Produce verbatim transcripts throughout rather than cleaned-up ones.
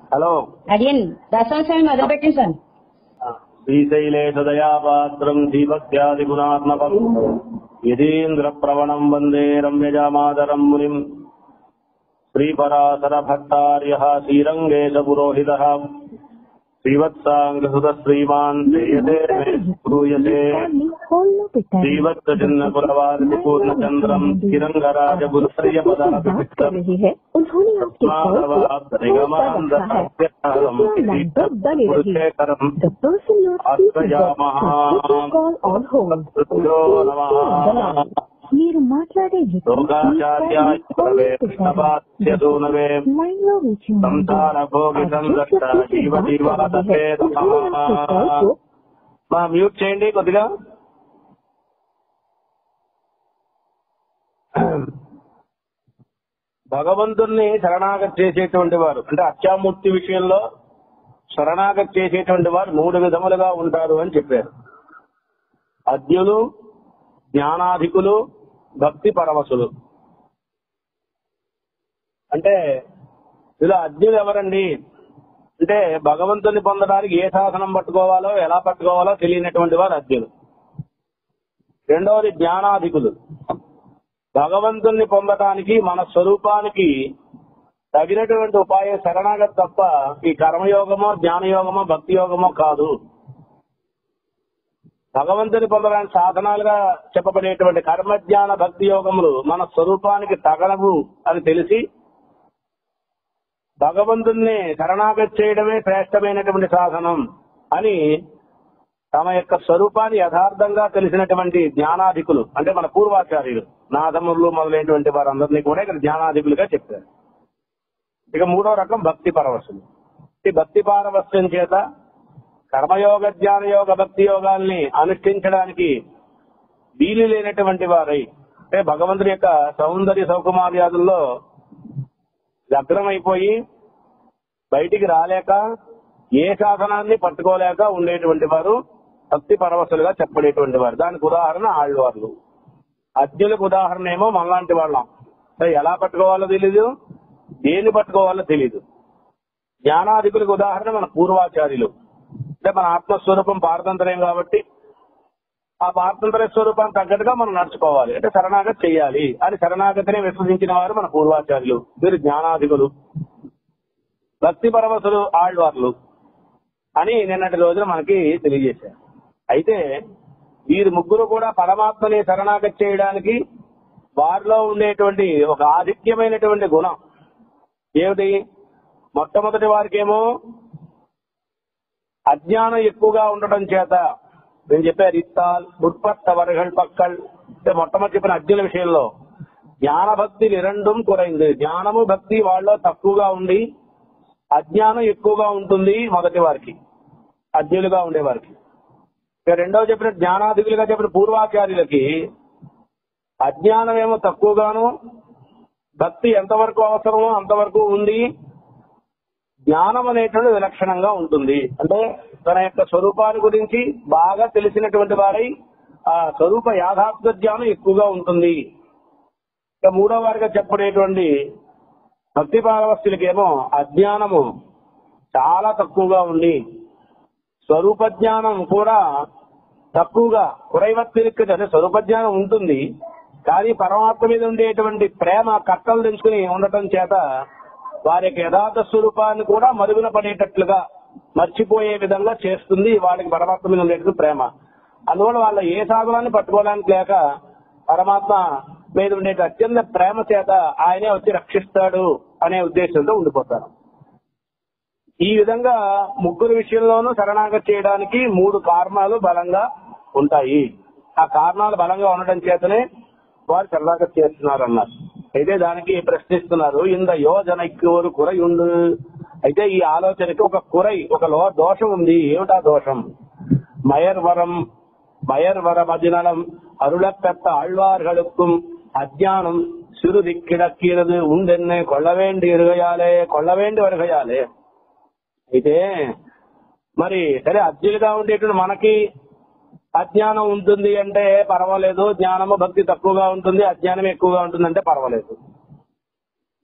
Hello అడియన్ దశాంశాన్ని మొదలుపెట్టండి సార్. శ్రీశైలేశ దయాపాత్రం దీపక్యాది గుణాత్మకం యదీంద్ర ప్రవణం వందే రమ్యజామాదరం మునిం శ్రీపరాశర భట్టార్య శ్రీరంగేశ పురోహిత శ్రీవత్సాంగసుత శ్రీమాన్ శ్రీయతే శ్రీవత్స చిన్న కులవాది పూర్ణచంద్రం శ్రీరంగరాజ గురుశ్రయ పదాభిషిక్తం మీరు మాట్లాడే మ్యూట్ చేయండి కొద్దిగా. భగవంతుణ్ణి శరణాగతి చేసేటువంటి వారు అంటే అక్షామూర్తి విషయంలో శరణాగతి చేసేటువంటి వారు మూడు విధములుగా ఉంటారు అని చెప్పారు. అజ్ఞులు, జ్ఞానాధికులు, భక్తి పరవశులు. అంటే ఇలా అజ్ఞులు ఎవరండి అంటే భగవంతుని పొందడానికి ఏ సాధనం పట్టుకోవాలో ఎలా పట్టుకోవాలో తెలియనటువంటి వారు అజ్ఞులు. రెండవది జ్ఞానాధికులు. భగవంతుణ్ణి పొందడానికి మన స్వరూపానికి తగినటువంటి ఉపాయం శరణాగతి తప్ప ఈ కర్మయోగమో జ్ఞానయోగమో భక్తి యోగమో కాదు. భగవంతుని పొందడానికి సాధనాలుగా చెప్పబడేటువంటి కర్మజ్ఞాన భక్తి యోగములు మన స్వరూపానికి తగలవు అని తెలిసి భగవంతుణ్ణి శరణాగతి చేయడమే శ్రేష్టమైనటువంటి సాధనం అని తమ యొక్క స్వరూపాన్ని యథార్థంగా తెలిసినటువంటి జ్ఞానాధికులు అంటే మన పూర్వాచార్యులు నాదములు మొదలైనటువంటి వారందరినీ కూడా ఇక్కడ జ్ఞానాధికులుగా చెప్పారు. ఇక మూడో రకం భక్తి పరవశులు. ఈ భక్తి పారవశ్యం చేత కర్మయోగ జ్ఞానయోగ భక్తి యోగాల్ని అనుష్ఠించడానికి వీలు లేనటువంటి వారై అంటే భగవంతుడి యొక్క సౌందర్య సౌకుమార్యాదుల్లో లగ్నమైపోయి బయటికి రాలేక ఏ సాధనాన్ని పట్టుకోలేక ఉండేటువంటి వారు భక్తి పరవశులుగా చెప్పబడేటువంటి వారు. దానికి ఉదాహరణ ఆళ్వార్లు. అజ్ఞులకు ఉదాహరణ ఏమో మనలాంటి వాళ్ళం. ఎలా పట్టుకోవాలో తెలీదు, దేన్ని పట్టుకోవాలో తెలీదు. జ్ఞానాధికులకు ఉదాహరణ మన పూర్వాచార్యులు. అంటే మన ఆత్మస్వరూపం పారతంత్రం కాబట్టి ఆ పారతంత్ర స్వరూపాన్ని తగ్గట్టుగా మనం నడుచుకోవాలి అంటే శరణాగతి చెయ్యాలి అని శరణాగతిని విశ్వసించిన వారు మన పూర్వాచార్యులు. వీరు జ్ఞానాధికులు. భక్తి పరవశులు ఆళ్వార్లు అని నిన్నటి రోజున మనకి తెలియజేశారు. అయితే వీరు ముగ్గురు కూడా పరమాత్మని శరణాగతి చేయడానికి వారిలో ఉండేటువంటి ఒక ఆధిక్యమైనటువంటి గుణం ఏమిటి? మొట్టమొదటి వారికేమో అజ్ఞానం ఎక్కువగా ఉండటం చేత నేను చెప్పారు ఇత్తాల్ ముట్పట్ట వరగల్ పక్కల్ అంటే మొట్టమొదటి చెప్పిన అజ్ఞుల విషయంలో జ్ఞానభక్తి నిరండం కురైంది. జ్ఞానము భక్తి వాళ్ళలో తక్కువగా ఉండి అజ్ఞానం ఎక్కువగా ఉంటుంది మొదటి వారికి, అజ్ఞులుగా ఉండేవారికి. ఇక రెండవ చెప్పిన జ్ఞానాధికులుగా చెప్పిన పూర్వాచార్యులకి అజ్ఞానం ఏమో తక్కువగాను భక్తి ఎంతవరకు అవసరమో అంతవరకు ఉంది, జ్ఞానం అనేటువంటి విలక్షణంగా ఉంటుంది. అంటే తన యొక్క స్వరూపాన్ని గురించి బాగా తెలిసినటువంటి వారై ఆ స్వరూప యాథార్థ జ్ఞానం ఎక్కువగా ఉంటుంది. ఇక మూడో వారిగా చెప్పబడేటువంటి భక్తి పారవస్యులకేమో అజ్ఞానము చాలా తక్కువగా ఉండి స్వరూప జ్ఞానం కూడా తక్కువగా కురైవత్తిరిక్కు అంటే స్వరూప జ్ఞానం ఉంటుంది కానీ పరమాత్మ మీద ఉండేటువంటి ప్రేమ కట్టలు తెంచుకుని ఉండటం చేత వారి యొక్క యథార్థ స్వరూపాన్ని కూడా మరుగున పడేటట్లుగా మర్చిపోయే విధంగా చేస్తుంది వాడికి పరమాత్మ మీద ఉండేటువంటి ప్రేమ. అందువల్ల వాళ్ళ ఏ సాధనాన్ని పట్టుకోవడానికి లేక పరమాత్మ మీద ఉండే అత్యంత ప్రేమ చేత ఆయనే వచ్చి రక్షిస్తాడు అనే ఉద్దేశంతో ఉండిపోతారు. ఈ విధంగా ముగ్గురు విషయంలోనూ శరణాగతి చేయడానికి మూడు కారణాలు బలంగా ఉంటాయి. ఆ కారణాలు బలంగా ఉండడం చేతనే వారు శరణాగతి చేస్తున్నారు అన్నారు. అయితే దానికి ప్రశ్నిస్తున్నారు ఇంద యోజనకి ఒక కురై ఉండు. అయితే ఈ ఆలోచనకి ఒక కురై ఒక లో దోషం ఉంది. ఏమిటా దోషం? మయర్వరం మయర్వరం అదినలం అరుళపెత్త ఆళ్వాர்களுக்கும் అజ్ఞానం சிறிது கிடக்கிறது உண்டென்ன கொள்ள வேண்டி இருగయాలే కొల్ల వేండి వరగయాలే. అయితే మరి సరే అజ్ఞులుగా ఉండేటువంటి మనకి అజ్ఞానం ఉంటుంది అంటే పర్వాలేదు, జ్ఞానము భక్తి తక్కువగా ఉంటుంది అజ్ఞానం ఎక్కువగా ఉంటుంది అంటే పర్వాలేదు.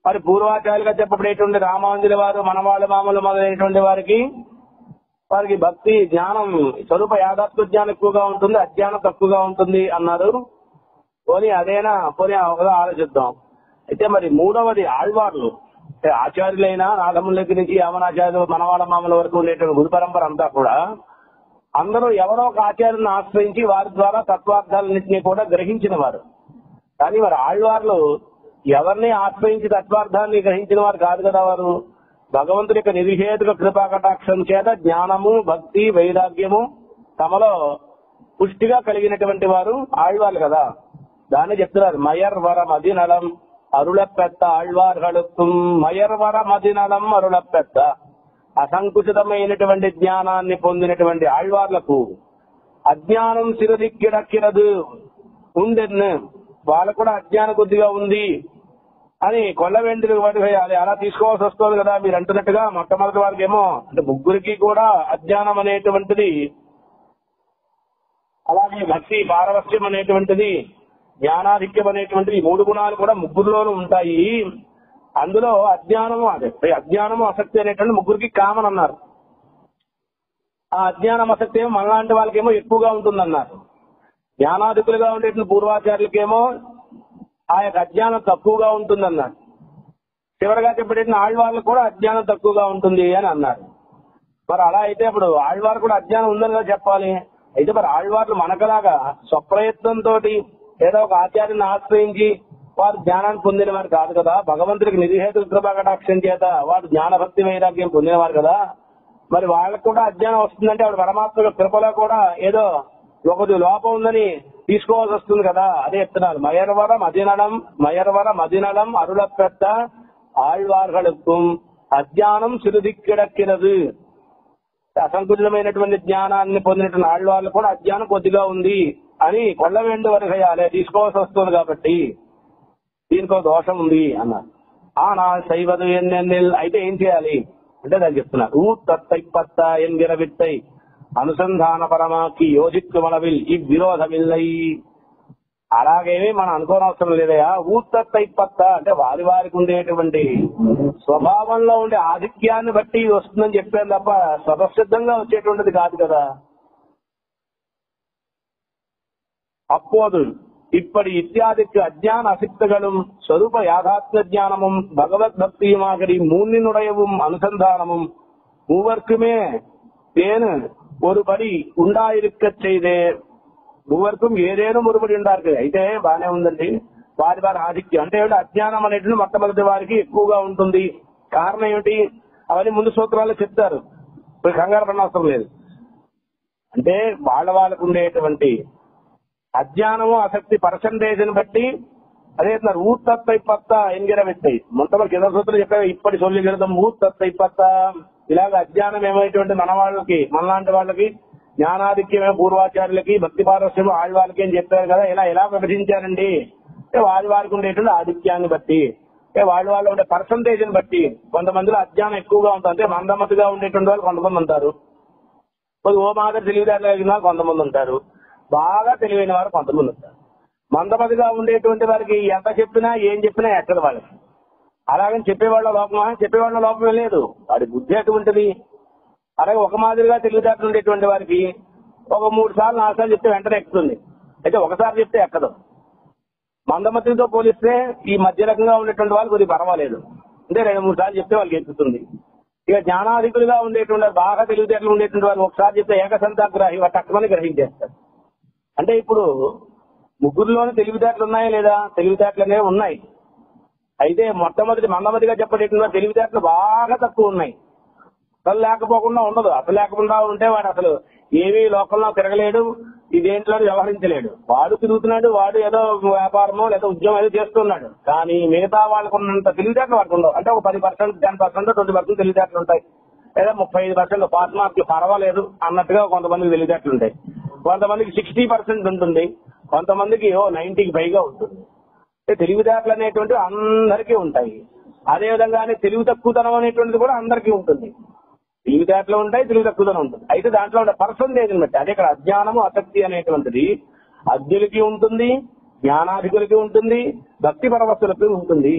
మరి పూర్వాచార్యులుగా చెప్పబడేటువంటి రామానుజుల వారు మనవాళ్ళ మామూలు మొదలైనటువంటి వారికి వారికి భక్తి జ్ఞానం స్వరూప యాథాత్మ జ్ఞానం ఎక్కువగా ఉంటుంది, అజ్ఞానం తక్కువగా ఉంటుంది అన్నారు. పోనీ అదేనా పోనీ ఒకగా ఆలోచిద్దాం. అయితే మరి మూడవది ఆళ్వార్లు, అంటే ఆచార్యులైనా నాగముల దగ్గర నుంచి యామనాచార్యులు మనవాళ్ళ మామూల వరకు ఉండేటువంటి గురు పరంపర అంతా కూడా అందరూ ఎవరో ఒక ఆచార్యులను ఆశ్రయించి వారి ద్వారా తత్వార్థాలన్నింటినీ కూడా గ్రహించిన వారు. కానీ మరి ఆళ్వార్లు ఎవరిని ఆశ్రయించి తత్వార్థాన్ని గ్రహించిన వారు కాదు కదా. వారు భగవంతుడి యొక్క నిర్విషేతుక కృపా కటాక్షం చేత జ్ఞానము భక్తి వైరాగ్యము తమలో పుష్టిగా కలిగినటువంటి వారు ఆళ్వార్లు కదా. దాన్ని చెప్తున్నారు మయర్ వర మదినలం అరుళపెత్త ఆళ్వార్గడుతు మయర్ వర మదినలం అరుళపెత్త. అసంకుచితమైనటువంటి జ్ఞానాన్ని పొందినటువంటి ఆళ్వార్లకు అజ్ఞానం సిరదిక్కిడక్కిరదు ఉండెన్ను, వాళ్ళకు కూడా అజ్ఞాన కొద్దిగా ఉంది అని కొల్ల వెండికి పడిపోయాలి. అలా తీసుకోవాల్సి వస్తుంది కదా. మీరు అంటున్నట్టుగా మొట్టమొదటి వారికి ఏమో అంటే ముగ్గురికి కూడా అజ్ఞానం అనేటువంటిది, అలాగే భక్తి పారవస్యం అనేటువంటిది, జ్ఞానాధిక్యం అనేటువంటిది మూడు గుణాలు కూడా ముగ్గురులోనూ ఉంటాయి. అందులో అజ్ఞానము అదే అజ్ఞానము ఆసక్తి అనేటువంటి ముగ్గురికి కామన్ అన్నారు. ఆ అజ్ఞానం ఆసక్తి ఏమో మనలాంటి వాళ్ళకేమో ఎక్కువగా ఉంటుందన్నారు. జ్ఞానాధికులుగా ఉండేటువంటి పూర్వాచార్యులకేమో ఆ యొక్క అజ్ఞానం తక్కువగా ఉంటుందన్నారు. చివరిగా చెప్పేట ఆళ్వార్లకు కూడా అజ్ఞానం తక్కువగా ఉంటుంది అని అన్నారు. మరి అలా అయితే ఇప్పుడు ఆళ్వారు కూడా అజ్ఞానం ఉందని కదా చెప్పాలి. అయితే మరి ఆళ్వార్లు మనకలాగా స్వప్రయత్నంతో ఏదో ఒక ఆచార్యాన్ని ఆశ్రయించి వారు జ్ఞానాన్ని పొందిన వారు కాదు కదా. భగవంతుడికి నిర్విహేతుక కృపా కటాక్షం చేత వారు జ్ఞానభక్తి వైరాగ్యం పొందినవారు కదా. మరి వాళ్ళకు కూడా అజ్ఞానం వస్తుందంటే ఆవిడ పరమాత్మ కృపలో కూడా ఏదో ఒకటి లోపం ఉందని తీసుకోవాల్సి వస్తుంది కదా. అదే చెప్తున్నారు మయర్వర మదినడం మయర్వర మదినడం అరుళపెత్త ఆళ్వార్గడుకు అజ్ఞానం సిరుదిక్కిడక్కిరదు. అసంకుచితమైనటువంటి జ్ఞానాన్ని పొందినటువంటి ఆళ్వార్లు కూడా అజ్ఞానం కొద్దిగా ఉంది అని కొల్ల వెండి వరకు అయ్యాలి తీసుకోవాల్సి వస్తుంది కాబట్టి దీనికో దోషం ఉంది అన్నారు. ఆ నా శైవదు ఎన్నెన్నెల్ అయితే ఏం చేయాలి అంటే దాన్ని చెప్తున్నారు ఊ తత్తైపత్త ఎంగిర విత్తై అనుసంధాన పరమాకి యోజిత్తు మనవిల్ ఈ విరోధమిల్లై. అలాగేమి మనం అనుకోనవసరం లేదయా. ఊత్తైపత్త అంటే వారి వారికి ఉండేటువంటి స్వభావంలో ఉండే ఆధిక్యాన్ని బట్టి వస్తుందని చెప్పాను తప్ప స్వతసిద్ధంగా వచ్చేటువంటిది కాదు కదా. அப்போது இப்படி இத்தியாதிக்கு அஜ்ஞான அசிக்தகளும் ஸ்வரூப யாதாத்ம ஞானமும் பகவத் பக்தியுமாகடி மூன்றினுடையவும் அனுசந்தானமும் மூவர்க்குமே தேனு ஒருபடி உண்டாயிருக்க செய்தே. మూవర్కం ఏదేనో ఒరుబడి ఉండారు. అయితే బానే ఉందండి. వారి వారి ఆధిక్యం అంటే అజ్ఞానం అనేటువంటి మొట్టమొదటి వారికి ఎక్కువగా ఉంటుంది. కారణం ఏమిటి అవన్నీ ముందు సూత్రాల్లో చెప్తారు. ఇప్పుడు కంగారు పడనవసరం లేదు. అంటే వాళ్ళ వాళ్ళకు ఉండేటువంటి అజ్ఞానము ఆసక్తి పర్సంటేజ్ ని బట్టి అదే ఊత్తై పత్త ఎంగిర వ్యక్తి మొట్టమొదటి ఇతర సూత్రం చెప్పారు. ఇప్పటి సొల్లిగిరదం ఊత్తై పత్త. ఇలాగ అజ్ఞానం ఏమైనటువంటి మన వాళ్ళకి మనలాంటి వాళ్ళకి జ్ఞానాధిక్యమే పూర్వాచార్యులకి భక్తి పారవస్యం ఆళ్వాళ్ళకి అని చెప్పారు కదా. ఇలా ఎలా విభజించారండి అంటే వారి వారికి ఉండేటువంటి ఆధిక్యాన్ని బట్టి అంటే వాళ్ళ వాళ్ళు ఉండే పర్సంటేజ్ ని బట్టి కొంతమందిలో అజ్ఞానం ఎక్కువగా ఉంటుంది. అంటే మందమతిగా ఉండేటువంటి వాళ్ళు కొంతమంది ఉంటారు. ఓ మాదిరి తెలివితేటలు కలిగిన వాళ్ళు కొంతమంది ఉంటారు. బాగా తెలివైన వారు కొంతమంది ఉంటారు. మందమతిగా ఉండేటువంటి వారికి ఎంత చెప్పినా ఏం చెప్పినా ఎక్కదు వాళ్ళకి. అలాగని చెప్పేవాళ్ళ లోపమా చెప్పేవాళ్ళ లోపమే లేదు. వాడి బుద్ధి అటువంటిది. అలాగే ఒక మాదిరిగా తెలివితేటలు ఉండేటువంటి వారికి ఒక మూడు సార్లు నాలుగు సార్లు చెప్తే వెంటనే ఎక్కుతుంది. అయితే ఒకసారి చెప్తే ఎక్కదు. మందమతితో పోలిస్తే ఈ మధ్య రకంగా ఉండేటువంటి వాళ్ళు కొద్దిగా పర్వాలేదు. అంటే రెండు మూడు సార్లు చెప్తే వాళ్ళకి ఎక్కుతుంది. ఇక జ్ఞానాధికులుగా ఉండేటువంటి బాగా తెలివితేటలు ఉండేటువంటి వాళ్ళు ఒకసారి చెప్తే ఏకసంతాగ్రాహి టక్కుమని గ్రహించేస్తారు. అంటే ఇప్పుడు ముగ్గురులోనే తెలివితేటలు ఉన్నాయా లేదా? తెలివితేటలు అనేవి ఉన్నాయి. అయితే మొట్టమొదటి మందమతిగా చెప్పేటువంటి తెలివితేటలు బాగా తక్కువ ఉన్నాయి. అసలు లేకపోకుండా ఉండదు. అసలు లేకుండా ఉంటే వాడు అసలు ఏమీ లోకంలో తిరగలేడు, ఈ దేంట్లో వ్యవహరించలేడు. వాడు తిరుగుతున్నాడు, వాడు ఏదో వ్యాపారమో లేదా ఉద్యోగం ఏదో చేస్తున్నాడు. కానీ మిగతా వాళ్ళకు ఉన్నంత తెలివితేటలు వాడికి ఉండవు. అంటే ఒక పది percent ten percent twenty percent తెలివితేటలు ఉంటాయి. లేదా ముప్పై ఐదు పర్సెంట్ పాస్ మార్కులు పర్వాలేదు అన్నట్టుగా కొంతమందికి తెలివితేటలు ఉంటాయి. కొంతమందికి సిక్స్టీ పర్సెంట్ ఉంటుంది, కొంతమందికి ఓ నైన్టీకి పైగా ఉంటుంది. తెలివితేటలు అనేటువంటివి అందరికీ ఉంటాయి. అదేవిధంగానే తెలివి తక్కువతనం అనేటువంటిది కూడా అందరికీ ఉంటుంది. తెలివితేటలు ఉంటాయి, తెలివి తక్కువతనం ఉంటుంది. అయితే దాంట్లో ఉండే పర్సంటేజ్ బట్టి అదే ఇక్కడ అజ్ఞానము ఆసక్తి అనేటువంటిది అజ్ఞులకి ఉంటుంది, జ్ఞానాధికులకి ఉంటుంది, భక్తి పరవస్తులకి ఉంటుంది.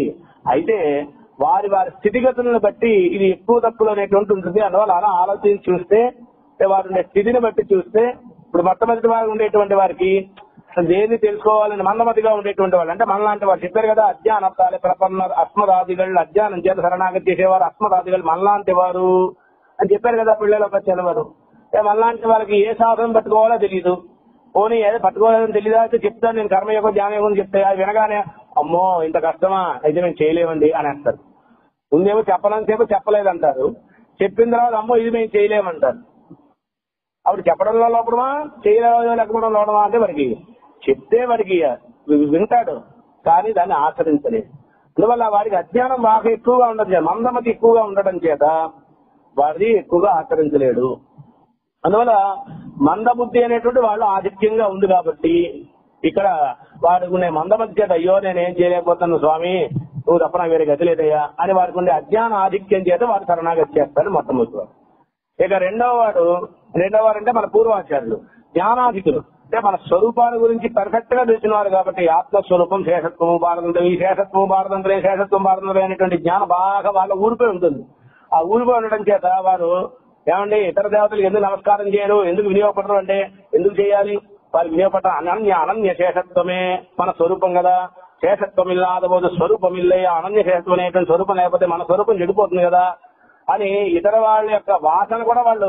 అయితే వారి వారి స్థితిగతులను బట్టి ఇది ఎక్కువ తక్కువ అనేటువంటి ఉంటుంది. అందువల్ల అలా ఆలోచించి చూస్తే వారు ఉండే స్థితిని బట్టి చూస్తే ఇప్పుడు మొట్టమొదటి వారు ఉండేటువంటి వారికి అసలు దేన్ని తెలుసుకోవాలని మందమతిగా ఉండేటువంటి వాళ్ళు అంటే మనలాంటి వారు చెప్పారు కదా, అజ్ఞానత్తాలే ప్రపన్న అస్మదాదిగళ్ళు అజ్ఞానం చేత శరణాగతి చేసేవారు అస్మదాదిగళ్ళు మనలాంటి వారు అని చెప్పారు కదా పిల్లలకు వచ్చేవారు. మనలాంటి వాళ్ళకి ఏ సాధనం పట్టుకోవాలో తెలియదు. పోనీ ఏదో పట్టుకోవాలని తెలియదా అయితే చెప్తాను నేను కర్మయోగం జ్ఞానయోగం చెప్తే అది వినగానే అమ్మో ఇంత కష్టమా అయితే మేము చేయలేమండి అనేస్తారు. ముందేమో చెప్పడానికి సేపు చెప్పలేదంటారు, చెప్పిన తర్వాత అమ్మో ఇది మేము చేయలేమంటారు. అప్పుడు చెప్పడంలో లోపడమా చేయలేకపోవడం లోపడమా అంటే వారికి చెప్తే వారికి వింటాడు కానీ దాన్ని ఆచరించలేదు. అందువల్ల వారికి అజ్ఞానం బాగా ఎక్కువగా ఉండదు, మందమతి ఎక్కువగా ఉండటం చేత వారిది ఎక్కువగా ఆచరించలేడు. అందువల్ల మందబుద్ధి అనేటువంటి వాళ్ళు ఆధిక్యంగా ఉంది కాబట్టి ఇక్కడ వారికి ఉండే మందమతి చేత అయ్యో నేనేం చేయలేకపోతాను స్వామి నువ్వు తప్ప నాకు వేరే గతి లేదయ్యా అని వారికి ఉండే అజ్ఞాన ఆధిక్యం చేత వారు శరణాగతి చేస్తారు మొట్టమొదటి వారు. ఇక రెండవ వాడు రెండవ వారు అంటే మన పూర్వాచార్యులు జ్ఞానాధికులు అంటే మన స్వరూపాల గురించి పర్ఫెక్ట్ గా తెలిసిన వారు కాబట్టి ఆత్మస్వరూపం శేషత్వము భారతంత్రం ఈ శేషత్వము భారతంత్రే శేషత్వం భారతంత్రే అనేటువంటి జ్ఞానం బాగా వాళ్ళ ఊరిపోయి ఉంటుంది. ఆ ఊరిపోయి ఉండడం చేత వారు ఏమండి ఇతర దేవతలకు ఎందుకు నమస్కారం చేయరు ఎందుకు వినియోగపడరు అంటే ఎందుకు చేయాలి వారు వినియోగపడ అనన్య అనన్య శేషత్వమే మన స్వరూపం కదా, శేషత్వం ఇల్లాదబోదు స్వరూపం ఇల్లే అనన్య శేషత్వం అనేటువంటి స్వరూపం లేకపోతే మన స్వరూపం చెడిపోతుంది కదా అని ఇతర వాళ్ళ యొక్క వాసన కూడా వాళ్ళు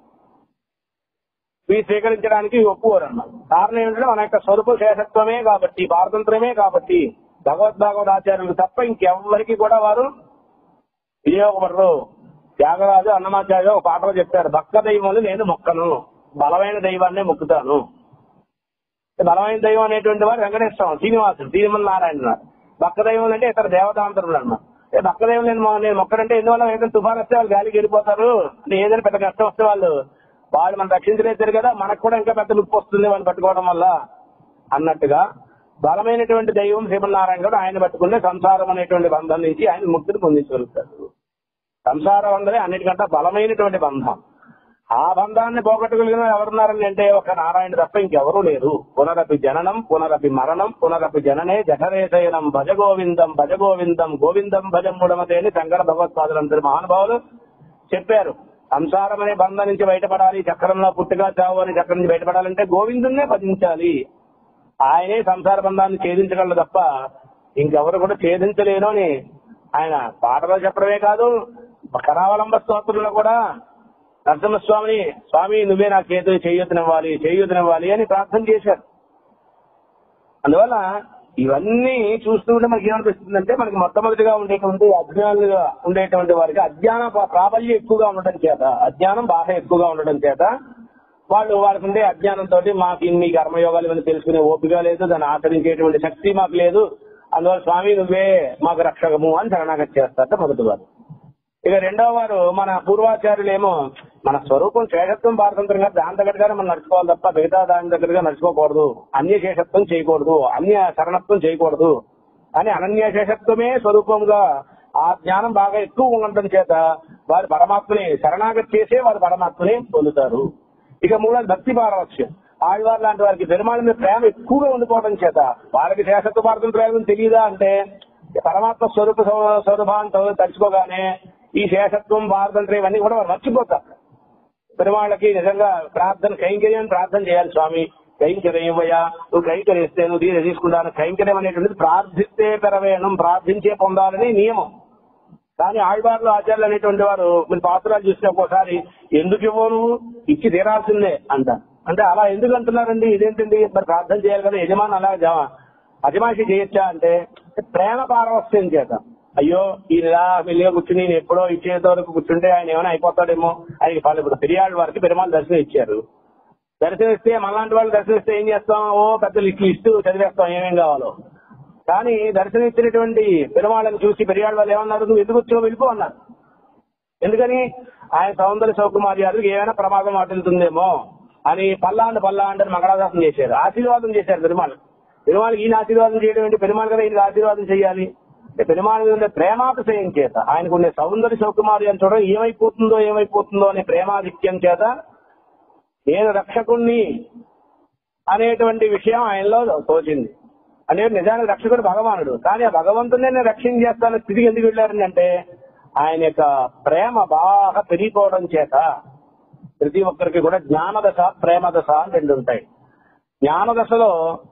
స్వీకరించడానికి ఒప్పుకోరు అన్నమాట. కారణం ఏంటంటే మన యొక్క స్వరూప శేషత్వమే కాబట్టి పారతంత్రమే కాబట్టి భగవద్భాగవత ఆచార్యులు తప్ప ఇంకెవ్వరికి కూడా వారు వినియోగపడరు. త్యాగరాజు అన్నమాచార్య ఒక పాటలో చెప్తారు, భక్త దైవం నేను మొక్కను బలమైన దైవాన్నే మొక్కుతాను. బలమైన దైవం అనేటువంటి వారు వెంకటేశ్వరం శ్రీనివాసుడు శ్రీనిమల నారాయణ. భక్త దైవం అంటే ఇతర దేవతాంతరులు అన్నమాట. భక్త దైవం నేను నేను మొక్కడంటే ఎందువల్ల ఏదైనా తుఫాన్ వస్తే వాళ్ళు గాలికి వెళ్ళిపోతారు అంటే ఏదైనా పెద్ద కష్టం వస్తే వాళ్ళు వాళ్ళు మనం రక్షించలేరు కదా మనకు కూడా ఇంకా పెద్ద నొప్పి వస్తుంది వాళ్ళు పట్టుకోవడం వల్ల అన్నట్టుగా బలమైనటువంటి దైవం శ్రీమన్నారాయణ కూడా ఆయన పట్టుకుంటే సంసారం అనేటువంటి బంధం నుంచి ఆయన ముక్తిని పొందించగలుగుతారు. సంసారం అందరే అన్నిటికంటే బలమైనటువంటి బంధం. ఆ బంధాన్ని పోగొట్టగలిగిన ఎవరున్నారని అంటే ఒక నారాయణ తప్ప ఇంకెవరూ లేరు. పునరపి జననం పునరపి మరణం పునరపి జననే జఠరేశయనం భజ గోవిందం భజ గోవిందం గోవిందం భజం ముడమతే అని శంకర భగవత్పాదులందరి మహానుభావులు చెప్పారు. సంసారం అనే బంధం నుంచి బయటపడాలి, చక్రంలో పుట్టుగా చావు అనే చక్రం నుంచి బయటపడాలంటే గోవిందున్నే భజించాలి. ఆయనే సంసార బంధాన్ని ఛేదించగలరు తప్ప ఇంకెవరు కూడా ఛేదించలేను అని ఆయన పాటలో చెప్పడమే కాదు కరావలంబ స్తోత్రంలో కూడా నరసింహస్వామిని స్వామి నువ్వే నాకు చేతులు చేయూతనివ్వాలి చేయూతనివ్వాలి అని ప్రార్థన చేశారు. అందువల్ల ఇవన్నీ చూస్తుంటే మనకి ఏమనిపిస్తుందంటే మనకి మొట్టమొదటిగా ఉండేటువంటి అజ్ఞానులుగా ఉండేటువంటి వారికి అజ్ఞాన ప్రాబల్యం ఎక్కువగా ఉండడం చేత అజ్ఞానం బాగా ఎక్కువగా ఉండడం చేత వాళ్ళు వారికి ఉండే అజ్ఞానంతో మాకు ఇన్ని కర్మయోగాలు ఇవన్నీ తెలుసుకునే ఓపిక లేదు, దాన్ని ఆచరించేటువంటి శక్తి మాకు లేదు, అందువల్ల స్వామి నువ్వే మాకు రక్షకము అని శరణాగతి చేస్తారట మొదటి వారు. ఇక రెండవ వారు మన పూర్వాచార్యులేమో మన స్వరూపం శేషత్వం పారతంత్రంగా దాని దగ్గరగానే మనం నడుచుకోవాలి తప్ప మిగతా దాని దగ్గరగా నడుచుకోకూడదు, అన్య శేషత్వం చేయకూడదు, అన్య శరణత్వం చేయకూడదు అని అనన్య శేషత్వమే స్వరూపంగా ఆ జ్ఞానం బాగా ఎక్కువ ఉండటం చేత వారు పరమాత్మని శరణాగతి చేసే వారు పరమాత్మని పొందుతారు. ఇక మూడోది భక్తి పారవక్ష్యం. ఆళ్వారు లాంటి వారికి పెరుమాళ మీద ప్రేమ ఎక్కువగా ఉండిపోవడం చేత వారికి శేషత్వ పారతంత్రం తెలియదా అంటే పరమాత్మ స్వరూప స్వరూపాంతో తలుచుకోగానే ఈ శేషత్వం పారతంత్రం ఇవన్నీ కూడా వారు మర్చిపోతారు. పెరుమాళ్ళకి నిజంగా ప్రార్థన కైంకర్యం ప్రార్థన చేయాలి, స్వామి కైంకర్యమయ్యా నువ్వు కైంకరిస్తే నువ్వు దీన్ని తీసుకుంటాను. కైంకర్యం అనేటువంటిది ప్రార్థిస్తే పెరవేయడం ప్రార్థించే పొందాలని నియమం. కానీ ఆళ్వార్లు ఆచార్యులు అనేటువంటి వారు మీరు పాత్రాలు చూస్తే ఒక్కోసారి ఎందుకు ఇవ్వవు నువ్వు ఇచ్చి తీరాల్సిందే అంట. అంటే అలా ఎందుకు అంటున్నారండి, ఇదేంటండి మరి ప్రార్థన చేయాలి కదా యజమాని అలా అజమాషి చేయొచ్చా అంటే ప్రేమ పారవస్యం చేత అయ్యో ఈయనలా వెళ్ళి కూర్చుని నేను ఎప్పుడో ఇచ్చేంత వరకు కూర్చుంటే ఆయన ఏమైనా అయిపోతాడేమో ఆయనకి వాళ్ళు ఇప్పుడు పెరియాళ్ళ వారికి పెరుమాళ్ళు దర్శనం ఇచ్చారు. దర్శనం ఇస్తే మనలాంటి వాళ్ళు దర్శనం ఇస్తే ఏం చేస్తాం, ఓ పెద్ద లిస్టు ఇస్తూ చదివేస్తాం ఏమేం కావాలో. కానీ దర్శనం ఇచ్చినటువంటి పెరుమాళ్ళని చూసి పెరియాళ్ళ వాళ్ళు ఏమన్నారు, నువ్వు ఎందుకు వచ్చావు వెళ్ళిపో అన్నారు. ఎందుకని ఆయన సౌందర్య సౌకుమార్యాలకు ఏమైనా ప్రమాదం వాటిల్తుందేమో అని పల్లాండు పల్లాండు మంగళాదాసం చేశారు, ఆశీర్వాదం చేశారు పెరుమాళ్ళు. పెరుమాళ్ళకి ఈయన ఆశీర్వాదం చేయడం ఏంటి, పెరుమాళ్ కదా ఈయనకి ఆశీర్వాదం చేయాలి. పెరుమాళ్ మీద ఉండే ప్రేమాతిశయం చేత ఆయనకు ఉండే సౌందర్య సౌకుమార్యం చూడడం ఏమైపోతుందో ఏమైపోతుందో అనే ప్రేమాధిక్యం చేత నేను రక్షకుణ్ణి అనేటువంటి విషయం ఆయనలో తోచింది. అంటే నిజానికి రక్షకుడు భగవానుడు, కానీ ఆ భగవంతునే నేను రక్షించేస్తాను స్థితికి ఎందుకు వెళ్ళారని అంటే ఆయన యొక్క ప్రేమ బాగా పెరిగిపోవడం చేత. ప్రతి ఒక్కరికి కూడా జ్ఞానదశ ప్రేమ దశ అని రెండు ఉంటాయి. జ్ఞానదశలో